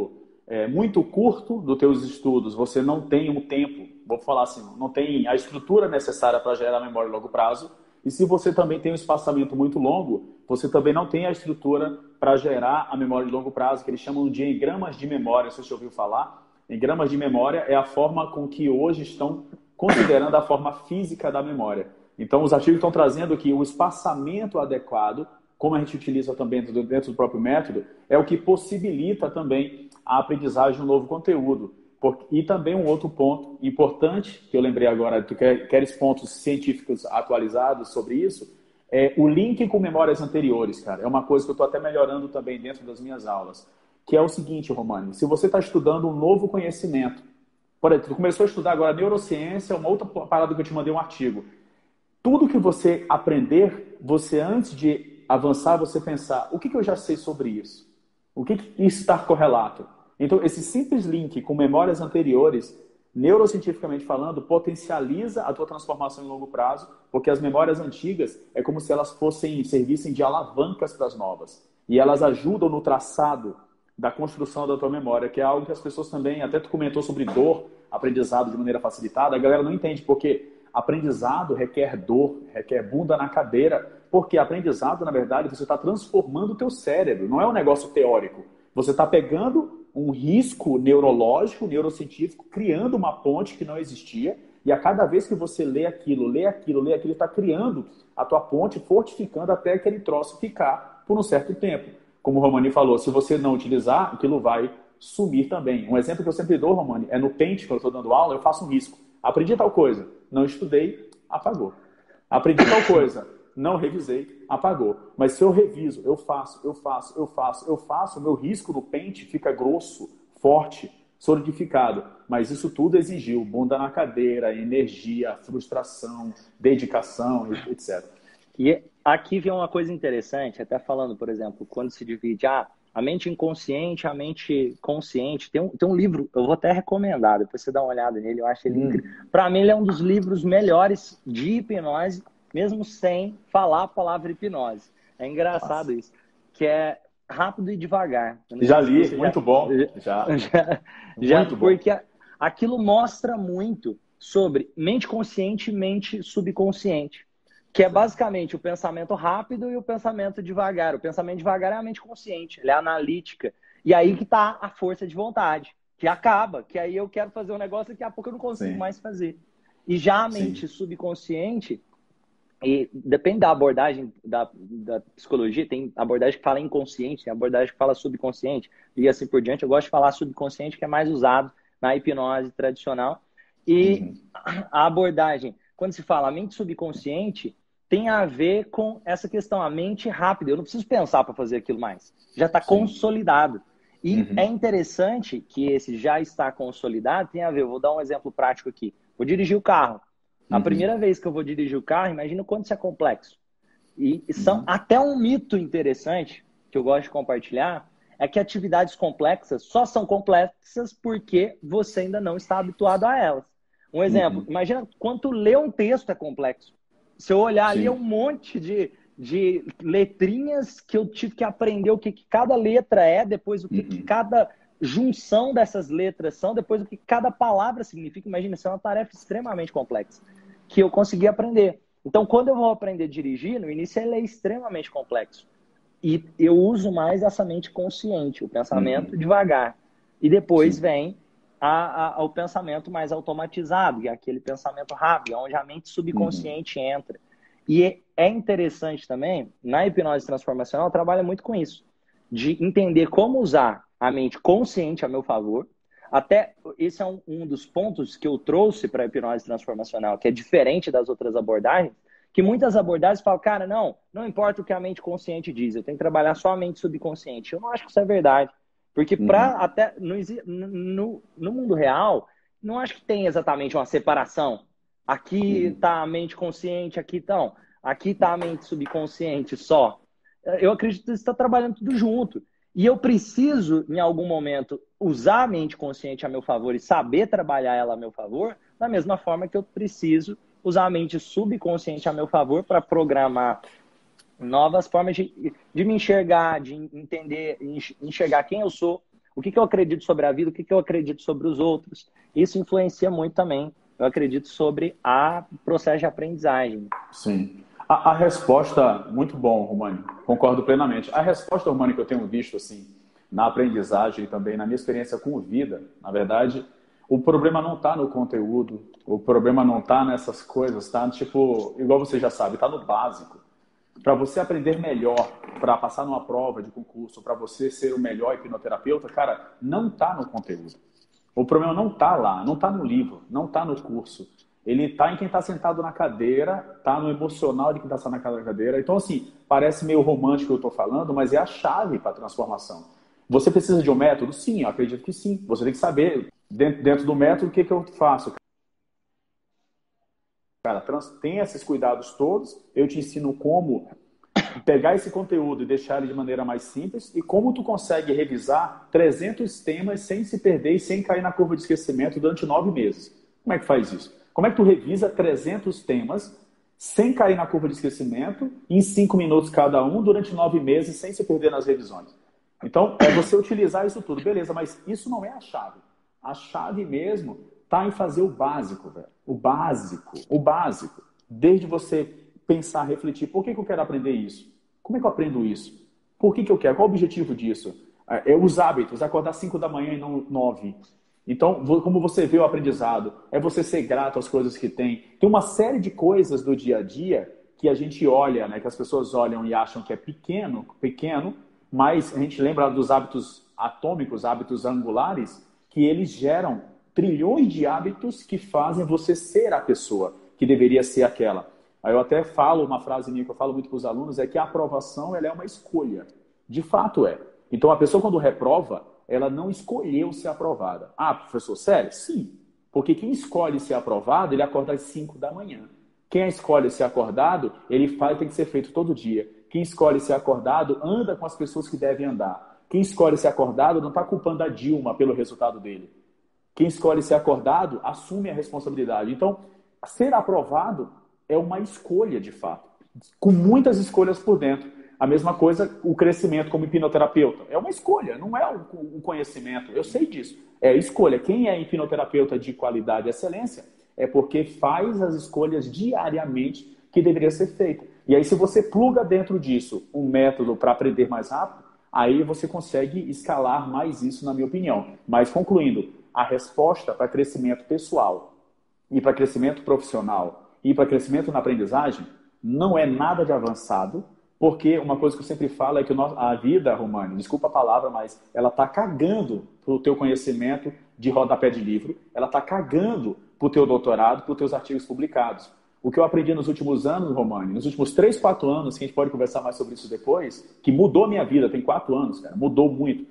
[SPEAKER 2] é, muito curto dos teus estudos, você não tem um tempo, vou falar assim, não tem a estrutura necessária para gerar memória a longo prazo, e se você também tem um espaçamento muito longo, você também não tem a estrutura para gerar a memória de longo prazo, que eles chamam de engramas de memória, se você ouviu falar. Engramas de memória é a forma com que hoje estão considerando a forma física da memória. Então, os artigos estão trazendo que o espaçamento adequado, como a gente utiliza também dentro do próprio método, é o que possibilita também a aprendizagem de um novo conteúdo. E também um outro ponto importante, que eu lembrei agora, tu queres pontos científicos atualizados sobre isso, é o link com memórias anteriores, cara. É uma coisa que eu estou até melhorando também dentro das minhas aulas. Que é o seguinte, Romani, se você está estudando um novo conhecimento, por exemplo, tu começou a estudar agora neurociência, uma outra parada que eu te mandei um artigo. Tudo que você aprender, você antes de avançar, você pensar, o que, que eu já sei sobre isso? O que, que isso está correlato? Então, esse simples link com memórias anteriores, neurocientificamente falando, potencializa a tua transformação em longo prazo, porque as memórias antigas é como se elas fossem, servissem de alavancas para as novas. E elas ajudam no traçado da construção da tua memória, que é algo que as pessoas também, até tu comentou sobre dor, aprendizado de maneira facilitada, a galera não entende, porque aprendizado requer dor, requer bunda na cadeira, porque aprendizado, na verdade, você está transformando o teu cérebro, não é um negócio teórico. Você está pegando um risco neurológico, neurocientífico, criando uma ponte que não existia, e a cada vez que você lê aquilo, lê aquilo, lê aquilo, está criando a tua ponte, fortificando até aquele troço ficar por um certo tempo. Como o Romani falou, se você não utilizar, aquilo vai sumir também. Um exemplo que eu sempre dou, Romani, é no Paint, quando eu estou dando aula, eu faço um risco. Aprendi tal coisa, não estudei, apagou. Aprendi tal coisa, não revisei, apagou. Mas se eu reviso, eu faço, eu faço, eu faço, eu faço, o meu risco no Paint fica grosso, forte, solidificado. Mas isso tudo exigiu bunda na cadeira, energia, frustração, dedicação, etcétera.
[SPEAKER 1] E aqui vem uma coisa interessante, até falando, por exemplo, quando se divide ah, a mente inconsciente, a mente consciente. Tem um, tem um livro, eu vou até recomendar, depois você dá uma olhada nele, eu acho ele hum. incrível. Para mim, ele é um dos livros melhores de hipnose, mesmo sem falar a palavra hipnose. É engraçado Nossa. Isso, que é Rápido e Devagar.
[SPEAKER 2] Já li, se muito já, bom. Já,
[SPEAKER 1] já, já muito porque bom. Aquilo mostra muito sobre mente consciente e mente subconsciente. Que é basicamente o pensamento rápido e o pensamento devagar. O pensamento devagar é a mente consciente, ela é analítica. E aí que está a força de vontade, que acaba, que aí eu quero fazer um negócio e daqui a pouco eu não consigo Sim. mais fazer. E já a mente Sim. subconsciente, e depende da abordagem da, da psicologia, tem abordagem que fala inconsciente, tem abordagem que fala subconsciente, e assim por diante. Eu gosto de falar subconsciente, que é mais usado na hipnose tradicional. E uhum. a abordagem, quando se fala mente subconsciente, tem a ver com essa questão, a mente rápida. Eu não preciso pensar para fazer aquilo mais. Já está consolidado. E uhum. é interessante que esse já está consolidado tem a ver. Eu vou dar um exemplo prático aqui. Vou dirigir o carro. A uhum. primeira vez que eu vou dirigir o carro, imagina o quanto isso é complexo. E são uhum. até um mito interessante que eu gosto de compartilhar, é que atividades complexas só são complexas porque você ainda não está habituado a elas. Um exemplo, uhum. imagina quanto ler um texto é complexo. Se eu olhar Sim. ali, é um monte de, de letrinhas que eu tive que aprender o que, que cada letra é, depois o que, uhum. que cada junção dessas letras são, depois o que cada palavra significa. Imagina, isso é uma tarefa extremamente complexa que eu consegui aprender. Então, quando eu vou aprender a dirigir, no início ele é extremamente complexo. E eu uso mais essa mente consciente, o pensamento uhum. devagar. E depois Sim. vem a, a, o pensamento mais automatizado, que é aquele pensamento rápido, onde a mente subconsciente uhum. entra. E é interessante também, na hipnose transformacional, trabalha muito com isso, de entender como usar a mente consciente a meu favor. Até esse é um, um dos pontos que eu trouxe para a hipnose transformacional, que é diferente das outras abordagens, que muitas abordagens falam, cara, não, não importa o que a mente consciente diz, eu tenho que trabalhar só a mente subconsciente. Eu não acho que isso é verdade. Porque pra, uhum. até no, no, no mundo real, não acho que tem exatamente uma separação. Aqui está uhum. a mente consciente, aqui então, aqui está a mente subconsciente só. Eu acredito que você está trabalhando tudo junto. E eu preciso, em algum momento, usar a mente consciente a meu favor e saber trabalhar ela a meu favor, da mesma forma que eu preciso usar a mente subconsciente a meu favor para programar novas formas de, de me enxergar, de entender, enxergar quem eu sou, O que, que eu acredito sobre a vida, o que, que eu acredito sobre os outros. Isso influencia muito também, eu acredito, sobre a processo de aprendizagem.
[SPEAKER 2] Sim. A, a resposta, muito bom, Romani, concordo plenamente. A resposta, Romani, que eu tenho visto assim, na aprendizagem e também na minha experiência com vida, na verdade, o problema não está no conteúdo, o problema não está nessas coisas, tá? Tipo, igual você já sabe, está no básico. Para você aprender melhor, para passar numa prova de concurso, para você ser o melhor hipnoterapeuta, cara, não está no conteúdo. O problema não está lá, não está no livro, não está no curso. Ele está em quem está sentado na cadeira, está no emocional de quem está sentado na cadeira. Então, assim, parece meio romântico o que eu estou falando, mas é a chave para a transformação. Você precisa de um método? Sim, eu acredito que sim. Você tem que saber, dentro, dentro do método, o que, que eu faço. Cara, trans, tem esses cuidados todos, eu te ensino como pegar esse conteúdo e deixar ele de maneira mais simples e como tu consegue revisar trezentos temas sem se perder e sem cair na curva de esquecimento durante nove meses. Como é que faz isso? Como é que tu revisa trezentos temas sem cair na curva de esquecimento em cinco minutos cada um durante nove meses sem se perder nas revisões? Então, é você utilizar isso tudo. Beleza, mas isso não é a chave. A chave mesmo está em fazer o básico, velho. O básico. O básico. Desde você pensar, refletir, por que, que eu quero aprender isso? Como é que eu aprendo isso? Por que, que eu quero? Qual o objetivo disso? É os hábitos, acordar cinco da manhã e não nove. Então, como você vê o aprendizado, é você ser grato às coisas que tem. Tem uma série de coisas do dia a dia que a gente olha, né, que as pessoas olham e acham que é pequeno, pequeno, mas a gente lembra dos hábitos atômicos, hábitos angulares, que eles geram trilhões de hábitos que fazem você ser a pessoa que deveria ser aquela. Aí eu até falo, uma frase minha que eu falo muito para os alunos, é que a aprovação ela é uma escolha. De fato é. Então a pessoa quando reprova, ela não escolheu ser aprovada. Ah, professor, sério? Sim. Porque quem escolhe ser aprovado, ele acorda às cinco da manhã. Quem escolhe ser acordado, ele faz, tem que ser feito todo dia. Quem escolhe ser acordado, anda com as pessoas que devem andar. Quem escolhe ser acordado não está culpando a Dilma pelo resultado dele. Quem escolhe ser acordado, assume a responsabilidade. Então, ser aprovado é uma escolha, de fato. Com muitas escolhas por dentro. A mesma coisa, o crescimento como hipnoterapeuta. É uma escolha, não é um conhecimento. Eu sei disso. É escolha. Quem é hipnoterapeuta de qualidade e excelência é porque faz as escolhas diariamente que deveria ser feita. E aí, se você pluga dentro disso um método para aprender mais rápido, aí você consegue escalar mais isso, na minha opinião. Mas, concluindo, a resposta para crescimento pessoal e para crescimento profissional e para crescimento na aprendizagem não é nada de avançado, porque uma coisa que eu sempre falo é que a vida, Romani, desculpa a palavra, mas ela está cagando para o teu conhecimento de rodapé de livro, ela está cagando para o teu doutorado, para os teus artigos publicados. O que eu aprendi nos últimos anos, Romani, nos últimos três, quatro anos, que a gente pode conversar mais sobre isso depois, que mudou minha vida, tem quatro anos, cara, mudou muito.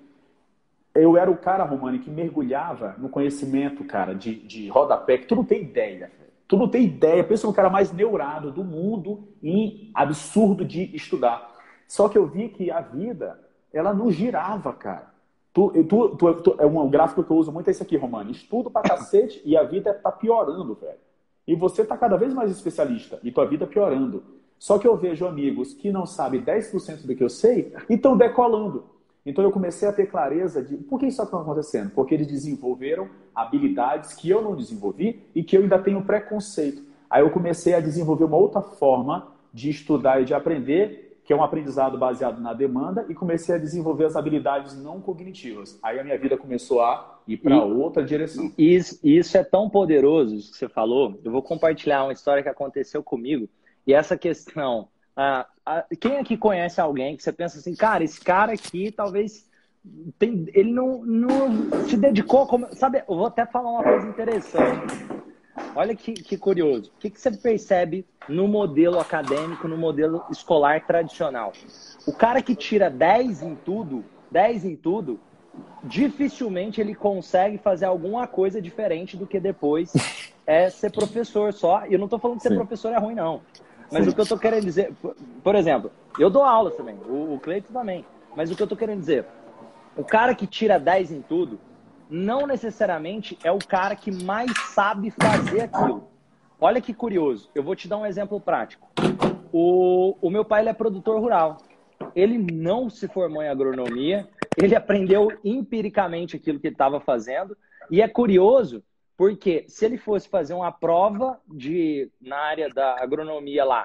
[SPEAKER 2] Eu era o cara, Romani, que mergulhava no conhecimento, cara, de, de rodapé, que tu não tem ideia, velho. Tu não tem ideia, pensa no cara mais neurado do mundo e absurdo de estudar. Só que eu vi que a vida, ela não girava, cara. Tu, tu, tu, tu, é um gráfico que eu uso muito, é esse aqui, Romani. Estudo pra cacete e a vida tá piorando, velho. E você tá cada vez mais especialista e tua vida piorando. Só que eu vejo amigos que não sabem dez por cento do que eu sei e estão decolando. Então eu comecei a ter clareza de por que isso está acontecendo. Porque eles desenvolveram habilidades que eu não desenvolvi e que eu ainda tenho preconceito. Aí eu comecei a desenvolver uma outra forma de estudar e de aprender, que é um aprendizado baseado na demanda, e comecei a desenvolver as habilidades não cognitivas. Aí a minha vida começou a ir para outra direção.
[SPEAKER 1] E isso, isso é tão poderoso, isso que você falou. Eu vou compartilhar uma história que aconteceu comigo. E essa questão... Ah, ah, quem aqui conhece alguém que você pensa assim, cara, esse cara aqui talvez tem, ele não, não se dedicou, como, sabe? Eu vou até falar uma coisa interessante. Olha que, que curioso. O que, que você percebe no modelo acadêmico, no modelo escolar tradicional? O cara que tira dez em tudo, dez em tudo, dificilmente ele consegue fazer alguma coisa diferente do que depois é ser professor só. E eu não estou falando que ser Sim. professor é ruim, não. Mas Sim. o que eu tô querendo dizer, por exemplo, eu dou aulas também, o, o Cleiton também. Mas o que eu tô querendo dizer, o cara que tira dez em tudo, não necessariamente é o cara que mais sabe fazer aquilo. Olha que curioso, eu vou te dar um exemplo prático. O, o meu pai ele é produtor rural. Ele não se formou em agronomia, ele aprendeu empiricamente aquilo que ele estava fazendo. E é curioso, porque se ele fosse fazer uma prova de, na área da agronomia lá,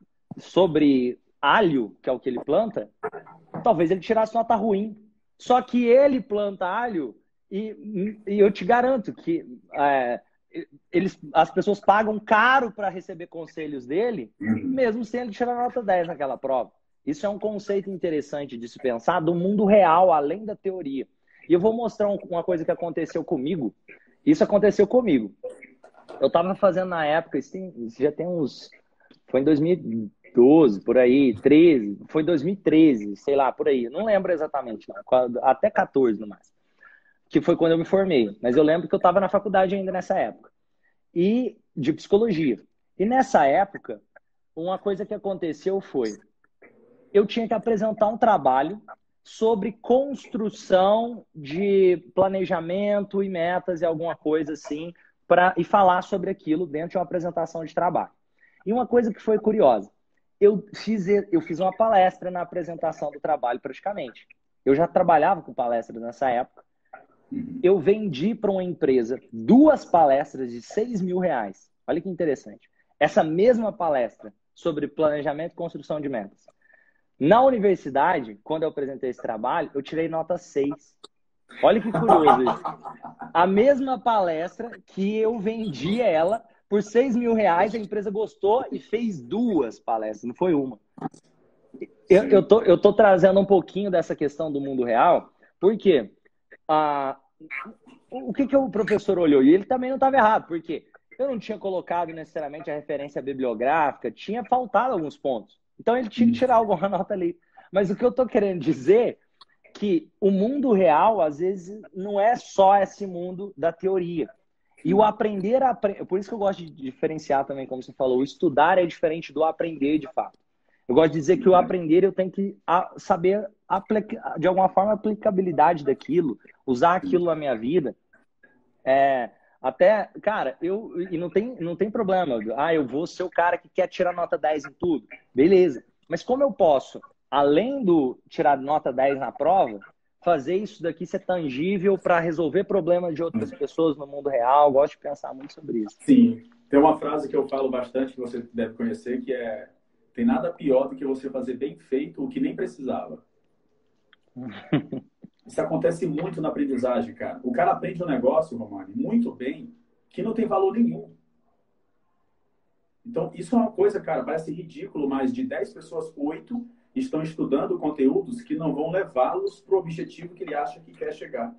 [SPEAKER 1] sobre alho, que é o que ele planta, talvez ele tirasse nota ruim. Só que ele planta alho e, e eu te garanto que é, eles, as pessoas pagam caro para receber conselhos dele, mesmo sem ele tirar nota dez naquela prova. Isso é um conceito interessante de se pensar do mundo real, além da teoria. E eu vou mostrar uma coisa que aconteceu comigo. Isso aconteceu comigo. Eu estava fazendo na época, isso, tem, isso já tem uns... Foi em dois mil e doze, por aí, treze, foi dois mil e treze, sei lá, por aí. Não lembro exatamente, não, até quatorze no máximo. Que foi quando eu me formei. Mas eu lembro que eu estava na faculdade ainda nessa época. E de psicologia. E nessa época, uma coisa que aconteceu foi... Eu tinha que apresentar um trabalho sobre construção de planejamento e metas e alguma coisa assim, pra, e falar sobre aquilo dentro de uma apresentação de trabalho. E uma coisa que foi curiosa, eu fiz, eu fiz uma palestra na apresentação do trabalho praticamente. Eu já trabalhava com palestras nessa época. Eu vendi para uma empresa duas palestras de seis mil reais. Olha que interessante. Essa mesma palestra sobre planejamento e construção de metas. Na universidade, quando eu apresentei esse trabalho, eu tirei nota seis. Olha que curioso isso. A mesma palestra que eu vendi ela por seis mil reais, a empresa gostou e fez duas palestras, não foi uma. Eu, eu, tô, eu tô trazendo um pouquinho dessa questão do mundo real, porque ah, o que, que o professor olhou? E ele também não estava errado, porque eu não tinha colocado necessariamente a referência bibliográfica, tinha faltado alguns pontos. Então ele tinha que tirar alguma nota ali. Mas o que eu estou querendo dizer é que o mundo real, às vezes, não é só esse mundo da teoria. E o aprender a... Por isso que eu gosto de diferenciar também, como você falou, o estudar é diferente do aprender de fato. Eu gosto de dizer que o aprender eu tenho que saber, aplicar, de alguma forma, a aplicabilidade daquilo, usar aquilo na minha vida. É... Até, cara, eu, e não tem, não tem problema. Ah, eu vou ser o cara que quer tirar nota dez em tudo. Beleza. Mas como eu posso, além do tirar nota dez na prova, fazer isso daqui ser tangível para resolver problemas de outras pessoas no mundo real? Eu gosto de pensar muito sobre isso.
[SPEAKER 2] Sim. Tem uma frase que eu falo bastante, que você deve conhecer, que é: tem nada pior do que você fazer bem feito o que nem precisava. Isso acontece muito na aprendizagem, cara. O cara aprende um negócio, Romani, muito bem, que não tem valor nenhum. Então, isso é uma coisa, cara, parece ridículo, mas de dez pessoas, oito estão estudando conteúdos que não vão levá-los para o objetivo que ele acha que quer chegar.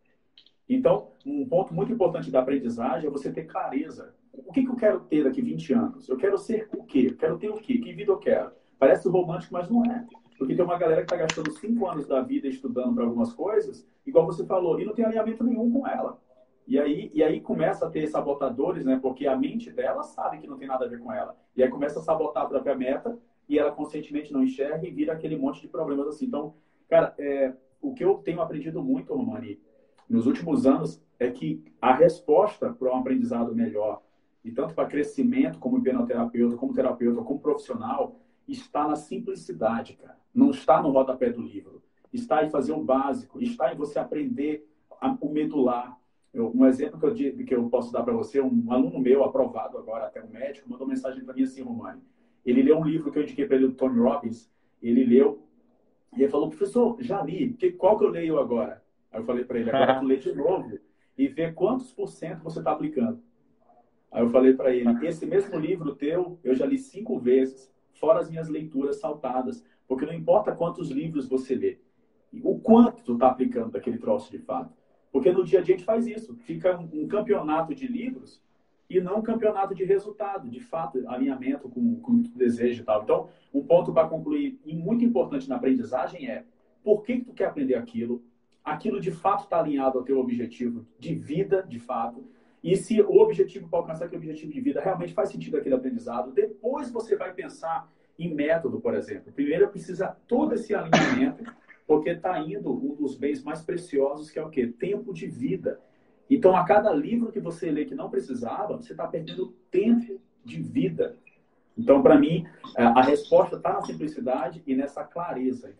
[SPEAKER 2] Então, um ponto muito importante da aprendizagem é você ter clareza. O que, que eu quero ter daqui a vinte anos? Eu quero ser o quê? Eu quero ter o quê? Que vida eu quero? Parece romântico, mas não é. Porque tem uma galera que está gastando cinco anos da vida estudando para algumas coisas, igual você falou, e não tem alinhamento nenhum com ela. E aí, e aí começa a ter sabotadores, né? Porque a mente dela sabe que não tem nada a ver com ela. E aí começa a sabotar a própria meta, e ela conscientemente não enxerga e vira aquele monte de problemas assim. Então, cara, é, o que eu tenho aprendido muito, Romani, nos últimos anos, é que a resposta para um aprendizado melhor, e tanto para crescimento como hipnoterapeuta, como terapeuta, como profissional, está na simplicidade, cara. Não está no rodapé do livro. Está em fazer o básico. Está em você aprender a, o medular. Eu, um exemplo que eu, que eu posso dar para você, um aluno meu, aprovado agora, até um médico, mandou mensagem para mim assim, Romani. Ele leu um livro que eu indiquei para ele, do Tony Robbins. Ele leu e ele falou: professor, já li. Que, qual que eu leio agora? Aí eu falei para ele: agora tu lê de novo e vê quantos por cento você está aplicando. Aí eu falei para ele: esse mesmo livro teu, eu já li cinco vezes, fora as minhas leituras saltadas, porque não importa quantos livros você lê, o quanto tu está aplicando daquele troço de fato. Porque no dia a dia a gente faz isso, fica um, um campeonato de livros e não um campeonato de resultado, de fato, alinhamento com, com o que tu deseja e tal. Então, um ponto para concluir, e muito importante na aprendizagem é: por que, que tu quer aprender aquilo? Aquilo de fato está alinhado ao teu objetivo de vida, de fato. E se o objetivo para alcançar aquele objetivo de vida realmente faz sentido aquele aprendizado, depois você vai pensar em método, por exemplo. Primeiro precisa todo esse alinhamento, porque está indo um dos bens mais preciosos, que é o quê? Tempo de vida. Então, a cada livro que você lê que não precisava, você está perdendo tempo de vida. Então, para mim, a resposta está na simplicidade e nessa clareza, entendeu?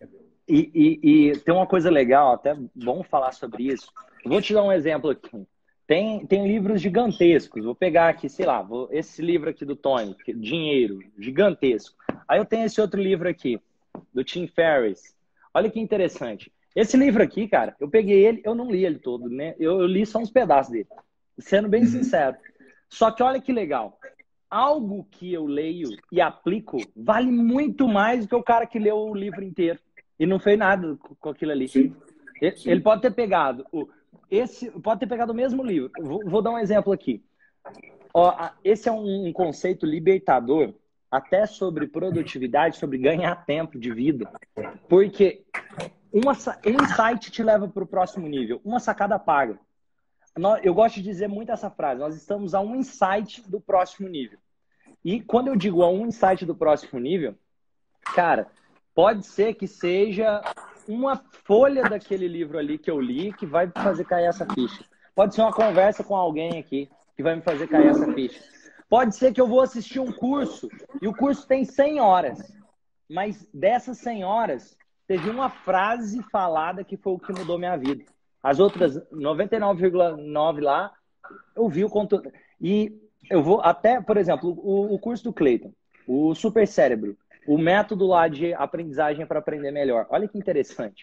[SPEAKER 1] E, e, e tem uma coisa legal, até bom falar sobre isso. Eu vou te dar um exemplo aqui. Tem, tem livros gigantescos. Vou pegar aqui, sei lá, vou, esse livro aqui do Tony, que- Dinheiro, gigantesco. Aí eu tenho esse outro livro aqui, do Tim Ferriss. Olha que interessante. Esse livro aqui, cara, eu peguei ele, eu não li ele todo, né? Eu, eu li só uns pedaços dele, sendo bem
[SPEAKER 2] Uhum.
[SPEAKER 1] sincero. Só que olha que legal. Algo que eu leio e aplico vale muito mais do que o cara que leu o livro inteiro e não fez nada com com aquilo ali.
[SPEAKER 2] Sim,
[SPEAKER 1] E- Ele
[SPEAKER 2] sim.
[SPEAKER 1] pode ter pegado o, esse, pode ter pegado o mesmo livro. Vou, vou dar um exemplo aqui. Ó, a- esse é um, um conceito libertador, até sobre produtividade, sobre ganhar tempo de vida, porque uma, sa- um insight te leva para o próximo nível, uma sacada paga. Nó- Eu gosto de dizer muito essa frase: nós estamos a um insight do próximo nível. E quando eu digo a um insight do próximo nível, cara, pode ser que seja uma folha daquele livro ali que eu li que vai fazer cair essa ficha. Pode ser uma conversa com alguém aqui que vai me fazer cair essa ficha. Pode ser que eu vou assistir um curso e o curso tem cem horas, mas dessas cem horas teve uma frase falada que foi o que mudou minha vida. As outras noventa e nove vírgula nove lá, eu vi o conteúdo. E eu vou até, por exemplo, o, o curso do Clayton, o Super Cérebro, o método lá de aprendizagem para aprender melhor. Olha que interessante.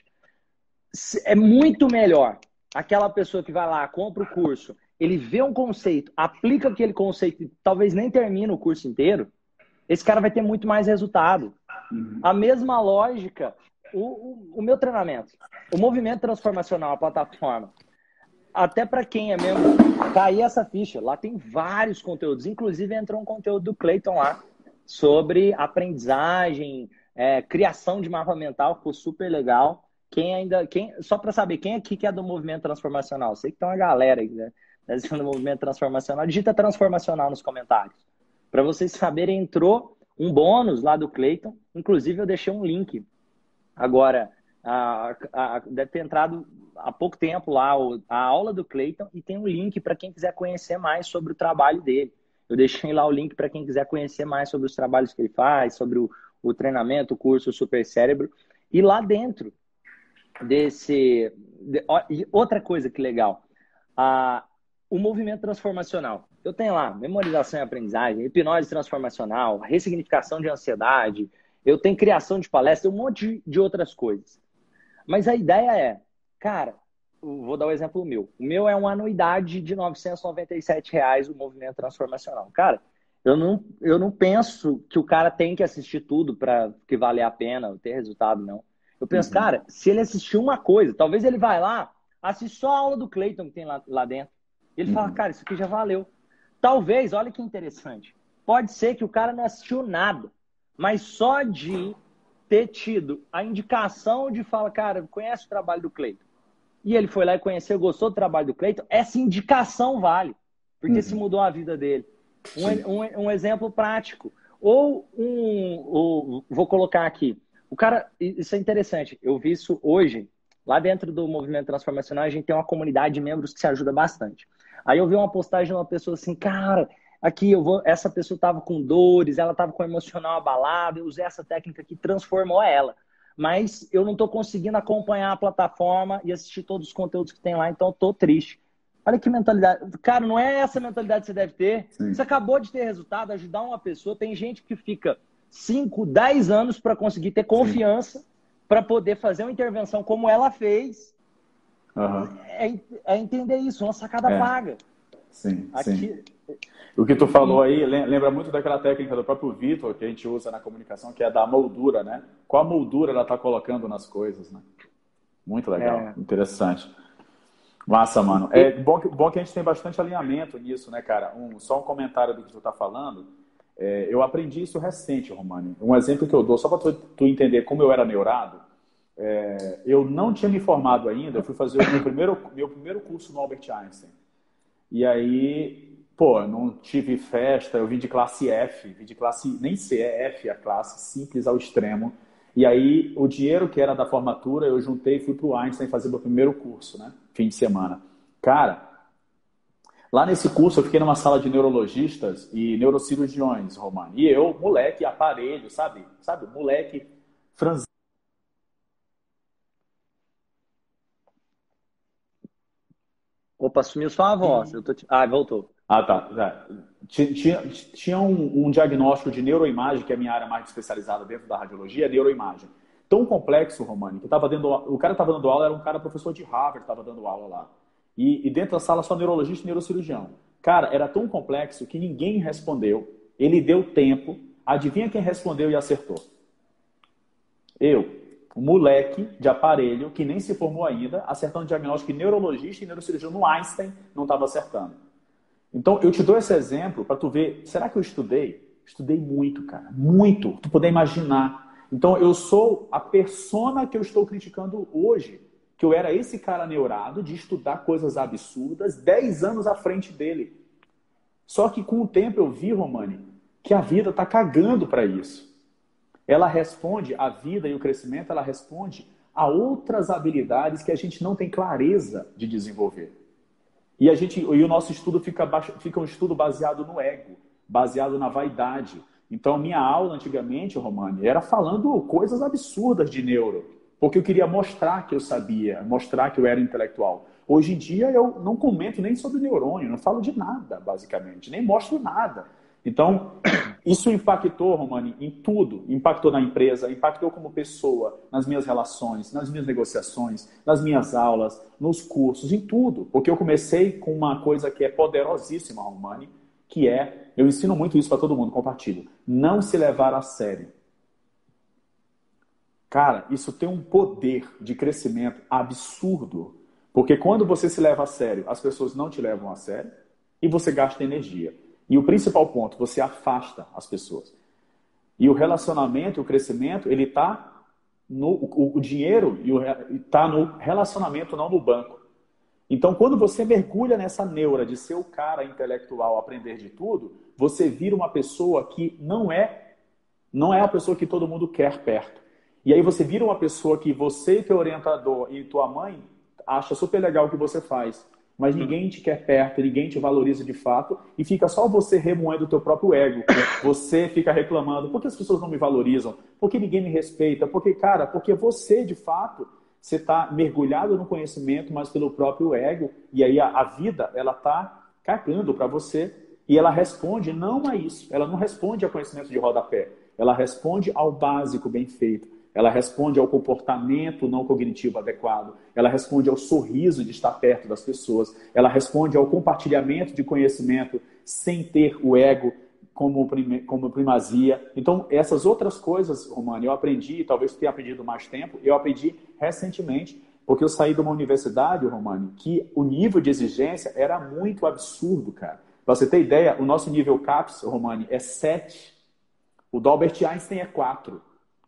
[SPEAKER 1] É muito melhor aquela pessoa que vai lá, compra o curso, ele vê um conceito, aplica aquele conceito e talvez nem termina o curso inteiro, esse cara vai ter muito mais resultado.
[SPEAKER 2] Uhum.
[SPEAKER 1] A mesma lógica, o, o, o meu treinamento, o movimento transformacional, a plataforma, até para quem é membro, cair essa ficha. Lá tem vários conteúdos. Inclusive, entrou um conteúdo do Clayton lá sobre aprendizagem, é, criação de mapa mental, ficou super legal. Quem ainda. Quem, só para saber, quem aqui que é do movimento transformacional? Sei que tem uma galera aí, né? Do movimento transformacional. Digita transformacional nos comentários. Para vocês saberem, entrou um bônus lá do Clayton. Inclusive, eu deixei um link agora. A, a, deve ter entrado há pouco tempo lá o, a aula do Clayton e tem um link para quem quiser conhecer mais sobre o trabalho dele. Eu deixei lá o link para quem quiser conhecer mais sobre os trabalhos que ele faz, sobre o, o treinamento, o curso Super Cérebro. E lá dentro desse... De, ó, e outra coisa que legal, a, o movimento transformacional. Eu tenho lá memorização e aprendizagem, hipnose transformacional, ressignificação de ansiedade, eu tenho criação de palestra, um monte de outras coisas. Mas a ideia é, cara, vou dar o um exemplo meu. O meu é uma anuidade de novecentos e noventa e sete reais o movimento transformacional. Cara, eu não, eu não penso que o cara tem que assistir tudo para que valer a pena ter resultado, não. Eu penso,
[SPEAKER 2] Uhum.
[SPEAKER 1] cara, se ele assistir uma coisa, talvez ele vai lá, assiste só a aula do Clayton que tem lá, lá dentro. E ele fala,
[SPEAKER 2] Uhum.
[SPEAKER 1] cara, isso aqui já valeu. Talvez, olha que interessante, pode ser que o cara não assistiu nada, mas só de ter tido a indicação de falar, cara, conhece o trabalho do Clayton. E ele foi lá e conheceu, gostou do trabalho do Clayton, essa indicação vale, porque se
[SPEAKER 2] Uhum.
[SPEAKER 1] mudou a vida dele. Um,
[SPEAKER 2] Sim.
[SPEAKER 1] um, um exemplo prático. Ou um, ou, vou colocar aqui, o cara, isso é interessante, eu vi isso hoje, lá dentro do Movimento Transformacional, a gente tem uma comunidade de membros que se ajuda bastante. Aí eu vi uma postagem de uma pessoa assim, cara, aqui eu vou, essa pessoa estava com dores, ela estava com o emocional abalado, eu usei essa técnica que transformou ela. Mas eu não estou conseguindo acompanhar a plataforma e assistir todos os conteúdos que tem lá, então eu estou triste. Olha que mentalidade. Cara, não é essa mentalidade que você deve ter. Você
[SPEAKER 2] Sim.
[SPEAKER 1] acabou de ter resultado, ajudar uma pessoa. Tem gente que fica cinco, dez anos para conseguir ter
[SPEAKER 2] Sim.
[SPEAKER 1] confiança para poder fazer uma intervenção como ela fez.
[SPEAKER 2] Aham.
[SPEAKER 1] É, é entender isso, uma sacada
[SPEAKER 2] É.
[SPEAKER 1] paga.
[SPEAKER 2] Sim, sim.
[SPEAKER 1] Aqui,
[SPEAKER 2] O que tu falou
[SPEAKER 1] e,
[SPEAKER 2] aí lem- lembra muito daquela técnica do próprio Vitor que a gente usa na comunicação, que é da moldura, né? Qual a moldura ela está colocando nas coisas, né? Muito legal,
[SPEAKER 1] é,
[SPEAKER 2] interessante. Massa, mano. É
[SPEAKER 1] e,
[SPEAKER 2] bom que, bom que a gente tem bastante alinhamento nisso, né, cara? Um, só um comentário do que tu tá falando. É, eu aprendi isso recente, Romani. Um exemplo que eu dou, só para tu, tu entender como eu era neurado. É, eu não tinha me formado ainda, eu fui fazer o meu primeiro, meu primeiro curso no Albert Einstein. E aí, pô, não tive festa, eu vim de classe F, vim de classe, nem C, é F a classe, simples ao extremo. E aí, o dinheiro que era da formatura, eu juntei e fui pro Einstein fazer meu primeiro curso, né? Fim de semana. Cara, lá nesse curso eu fiquei numa sala de neurologistas e neurocirurgiões, Romano. E eu, moleque, aparelho, sabe? Sabe? Moleque franzino.
[SPEAKER 1] Opa, sumiu sua voz. Eu tô te... Ah, voltou.
[SPEAKER 2] Ah, tá. É. Tinha, tinha um, um diagnóstico de neuroimagem, que é a minha área mais especializada dentro da radiologia, é neuroimagem. Tão complexo, Romani, que tava dando, o cara que estava dando aula era um cara professor de Harvard, estava dando aula lá. E, e dentro da sala só neurologista e neurocirurgião. Cara, era tão complexo que ninguém respondeu. Ele deu tempo. Adivinha quem respondeu e acertou? Eu, um moleque de aparelho que nem se formou ainda, acertando diagnóstico de neurologista e neurocirurgião no Einstein, não estava acertando. Então, eu te dou esse exemplo para tu ver, será que eu estudei? Estudei muito, cara, muito. Tu poder imaginar. Então, eu sou a persona que eu estou criticando hoje, que eu era esse cara neurado de estudar coisas absurdas dez anos à frente dele. Só que com o tempo eu vi, Romani, que a vida está cagando para isso. Ela responde, a vida e o crescimento, ela responde a outras habilidades que a gente não tem clareza de desenvolver. E, a gente, e o nosso estudo fica, fica um estudo baseado no ego, baseado na vaidade. Então, minha aula antigamente, Romani, era falando coisas absurdas de neuro, porque eu queria mostrar que eu sabia, mostrar que eu era intelectual. Hoje em dia, eu não comento nem sobre neurônio, não falo de nada, basicamente, nem mostro nada. Então, isso impactou, Romani, em tudo. Impactou na empresa, impactou como pessoa, nas minhas relações, nas minhas negociações, nas minhas aulas, nos cursos, em tudo. Porque eu comecei com uma coisa que é poderosíssima, Romani, que é, eu ensino muito isso para todo mundo, compartilho, não se levar a sério. Cara, isso tem um poder de crescimento absurdo. Porque quando você se leva a sério, as pessoas não te levam a sério e você gasta energia. E o principal ponto, você afasta as pessoas. E o relacionamento, o crescimento, ele está no o, o dinheiro está no relacionamento, não no banco. Então, quando você mergulha nessa neura de ser o cara intelectual, aprender de tudo, você vira uma pessoa que não é, não é a pessoa que todo mundo quer perto. E aí você vira uma pessoa que você, teu orientador e tua mãe acha super legal o que você faz. Mas ninguém te quer perto, ninguém te valoriza de fato, e fica só você remoendo o teu próprio ego. Você fica reclamando, por que as pessoas não me valorizam? Por que ninguém me respeita? Porque, cara, porque você, de fato, você está mergulhado no conhecimento, mas pelo próprio ego, e aí a, a vida, ela está cagando para você, e ela responde não a isso, ela não responde a conhecimento de rodapé, ela responde ao básico bem feito. Ela responde ao comportamento não cognitivo adequado. Ela responde ao sorriso de estar perto das pessoas. Ela responde ao compartilhamento de conhecimento sem ter o ego como, como primazia. Então, essas outras coisas, Romani, eu aprendi, talvez tenha aprendido mais tempo, eu aprendi recentemente, porque eu saí de uma universidade, Romani, que o nível de exigência era muito absurdo, cara. Pra você ter ideia, o nosso nível CAPS, Romani, é sete. O do Albert Einstein é quatro.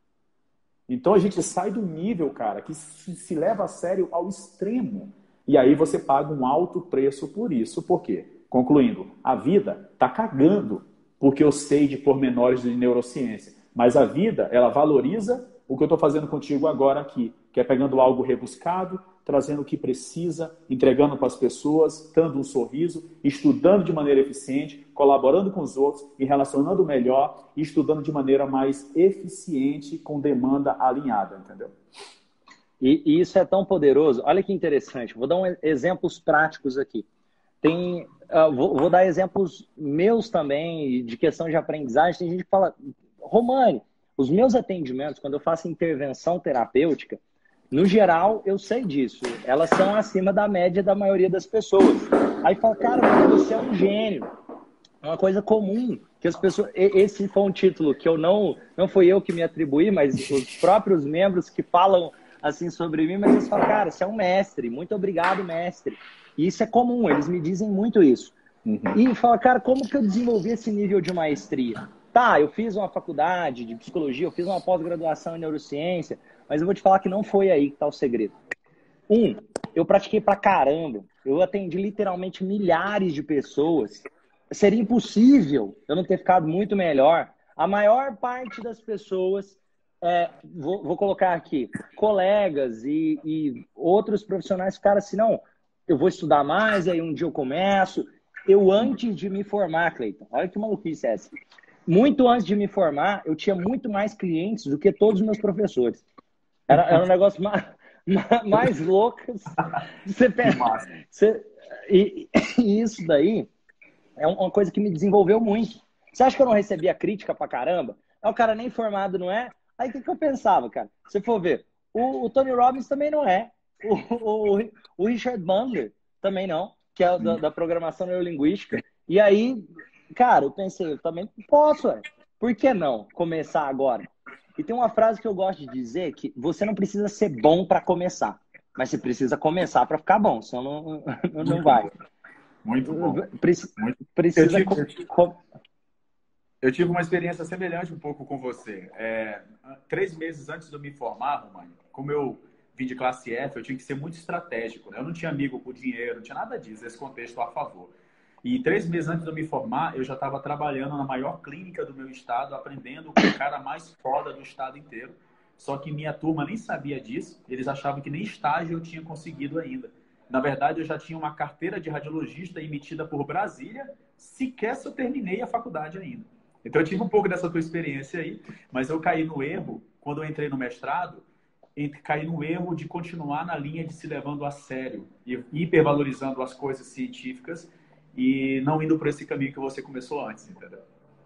[SPEAKER 2] Então a gente sai do nível, cara, que se leva a sério ao extremo. E aí você paga um alto preço por isso. Por quê? Concluindo, a vida tá cagando porque eu sei de pormenores de neurociência. Mas a vida, ela valoriza o que eu estou fazendo contigo agora aqui, que é pegando algo rebuscado, trazendo o que precisa, entregando para as pessoas, dando um sorriso, estudando de maneira eficiente, colaborando com os outros e relacionando melhor e estudando de maneira mais eficiente com demanda alinhada, entendeu?
[SPEAKER 1] E, e isso é tão poderoso. Olha que interessante. Vou dar um, exemplos práticos aqui. Tem, uh, vou, vou dar exemplos meus também de questão de aprendizagem. Tem gente que fala, Romani, os meus atendimentos, quando eu faço intervenção terapêutica, no geral, eu sei disso. Elas são acima da média da maioria das pessoas. Aí fala, cara, você é um gênio. É uma coisa comum que as pessoas... Esse foi um título que eu não... Não foi eu que me atribuí, mas os próprios membros que falam assim sobre mim, mas eles falam, cara, você é um mestre. Muito obrigado, mestre. E isso é comum, eles me dizem muito isso. Uhum. E fala, cara, como que eu desenvolvi esse nível de maestria? Tá, eu fiz uma faculdade de psicologia, eu fiz uma pós-graduação em neurociência, mas eu vou te falar que não foi aí que tá o segredo. Um, eu pratiquei pra caramba. Eu atendi literalmente milhares de pessoas. Seria impossível eu não ter ficado muito melhor. A maior parte das pessoas, é, vou, vou colocar aqui, colegas e, e outros profissionais ficaram assim, não, eu vou estudar mais, aí um dia eu começo. Eu, antes de me formar, Cleiton, olha que maluquice é essa. Muito antes de me formar, eu tinha muito mais clientes do que todos os meus professores. Era, era um negócio ma mais loucas. Você pensa, você, e, e isso daí é uma coisa que me desenvolveu muito. Você acha que eu não recebia crítica pra caramba? É o cara nem formado, não é? Aí o que, que eu pensava, cara? Se for ver, o, o Tony Robbins também não é. O, o, o Richard Bandler também não, que é da, da programação neurolinguística. E aí, cara, eu pensei, eu também posso, ué. Por que não começar agora? E tem uma frase que eu gosto de dizer que você não precisa ser bom para começar, mas você precisa começar para ficar bom, senão não, não, não vai.
[SPEAKER 2] Muito bom.
[SPEAKER 1] Preci,
[SPEAKER 2] Muito...
[SPEAKER 1] precisa...
[SPEAKER 2] Eu tive, eu tive uma experiência semelhante um pouco com você. É, três meses antes de eu me formar, Romani, como eu vim de classe F, eu tinha que ser muito estratégico, né? Eu não tinha amigo com dinheiro, não tinha nada disso, esse contexto a favor. E três meses antes de eu me formar, eu já estava trabalhando na maior clínica do meu estado, aprendendo com o cara mais foda do estado inteiro. Só que minha turma nem sabia disso, eles achavam que nem estágio eu tinha conseguido ainda. Na verdade, eu já tinha uma carteira de radiologista emitida por Brasília, sequer se eu terminei a faculdade ainda. Então, eu tive um pouco dessa tua experiência aí, mas eu caí no erro, quando eu entrei no mestrado, caí no erro de continuar na linha de se levando a sério, e hipervalorizando as coisas científicas, e não indo por esse caminho que você começou antes, entendeu?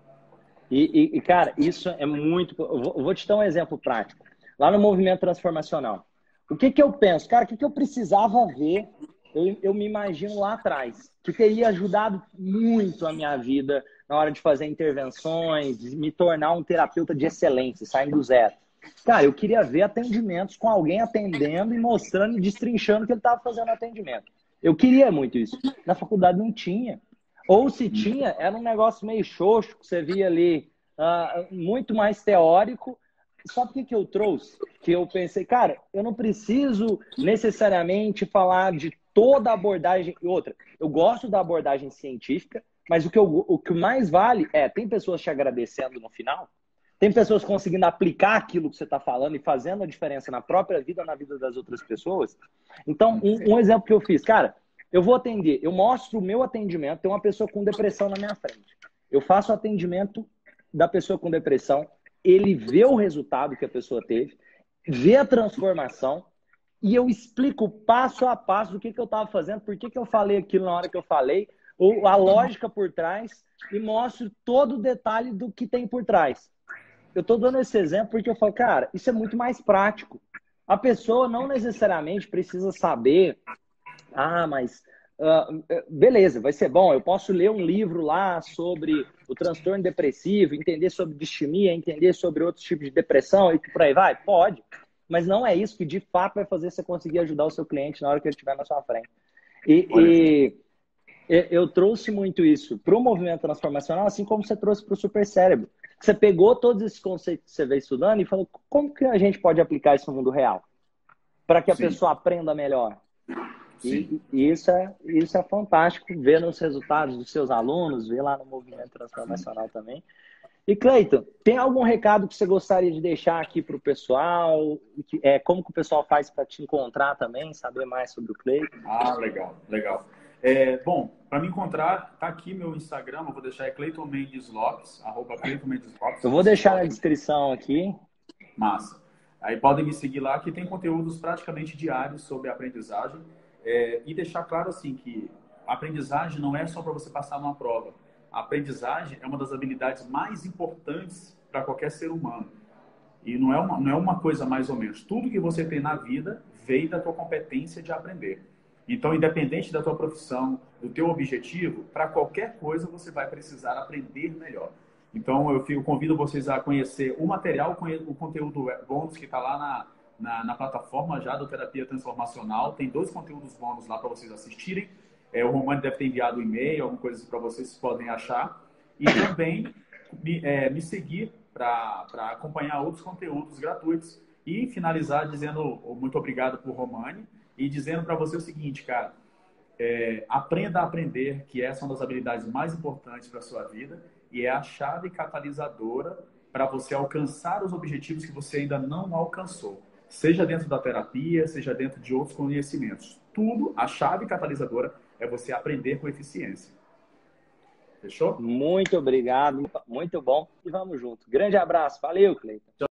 [SPEAKER 1] E, e, e cara, isso é muito... Eu vou, eu vou te dar um exemplo prático. Lá no Movimento Transformacional, o que que eu penso? Cara, o que que eu precisava ver? Eu, eu me imagino lá atrás, que teria ajudado muito a minha vida na hora de fazer intervenções, de me tornar um terapeuta de excelência, saindo do zero. Cara, eu queria ver atendimentos com alguém atendendo e mostrando e destrinchando que ele estava fazendo atendimento. Eu queria muito isso. Na faculdade não tinha. Ou se tinha, era um negócio meio xoxo, que você via ali, uh, muito mais teórico. Sabe o que, que eu trouxe? Que eu pensei, cara, eu não preciso necessariamente falar de toda a abordagem. E outra, eu gosto da abordagem científica, mas o que, eu, o que mais vale é, tem pessoas te agradecendo no final? Tem pessoas conseguindo aplicar aquilo que você está falando e fazendo a diferença na própria vida, na vida das outras pessoas? Então, um, um exemplo que eu fiz, cara, eu vou atender, eu mostro o meu atendimento, tem uma pessoa com depressão na minha frente. Eu faço o atendimento da pessoa com depressão, ele vê o resultado que a pessoa teve, vê a transformação, e eu explico passo a passo do que, que eu estava fazendo, por que, que eu falei aquilo na hora que eu falei, ou a lógica por trás, e mostro todo o detalhe do que tem por trás. Eu estou dando esse exemplo porque eu falo, cara, isso é muito mais prático. A pessoa não necessariamente precisa saber, ah, mas uh, beleza, vai ser bom, eu posso ler um livro lá sobre o transtorno depressivo, entender sobre distimia, entender sobre outros tipos de depressão e por aí vai? Pode. Mas não é isso que de fato vai fazer você conseguir ajudar o seu cliente na hora que ele estiver na sua frente. E, e eu trouxe muito isso para o movimento transformacional, assim como você trouxe para o supercérebro. Você pegou todos esses conceitos que você veio estudando e falou, como que a gente pode aplicar isso no mundo real? Para que a Sim. pessoa aprenda melhor. E, e isso, é, isso é fantástico, ver nos resultados dos seus alunos, ver lá no movimento transformacional também. E, Cleiton, tem algum recado que você gostaria de deixar aqui para o pessoal? Que, é, como que o pessoal faz para te encontrar também, saber mais sobre o Cleiton?
[SPEAKER 2] Ah, legal, legal. É, bom, para me encontrar, tá aqui meu Instagram, eu vou deixar é Cleiton Mendes Lopes, arroba Cleiton Mendes Lopes.
[SPEAKER 1] Eu vou deixar na descrição aqui.
[SPEAKER 2] Massa. Aí podem me seguir lá, que tem conteúdos praticamente diários sobre aprendizagem. É, e deixar claro assim que a aprendizagem não é só para você passar numa prova. A aprendizagem é uma das habilidades mais importantes para qualquer ser humano. E não é, uma, não é uma coisa mais ou menos. Tudo que você tem na vida veio da tua competência de aprender. Então, independente da tua profissão, do teu objetivo, para qualquer coisa você vai precisar aprender melhor. Então, eu, eu convido vocês a conhecer o material, o conteúdo bônus que está lá na, na, na plataforma já do Terapia Transformacional. Tem dois conteúdos bônus lá para vocês assistirem. É, o Romani deve ter enviado um e-mail, alguma coisa para vocês, vocês podem achar. E também me, é, me seguir para acompanhar outros conteúdos gratuitos. E finalizar dizendo muito obrigado por Romani e dizendo para você o seguinte, cara, é, aprenda a aprender, que essa é uma das habilidades mais importantes para a sua vida e é a chave catalisadora para você alcançar os objetivos que você ainda não alcançou. Seja dentro da terapia, seja dentro de outros conhecimentos. Tudo, a chave catalisadora é você aprender com eficiência. Fechou?
[SPEAKER 1] Muito obrigado, muito bom. E vamos junto. Grande abraço. Valeu, Cleiton.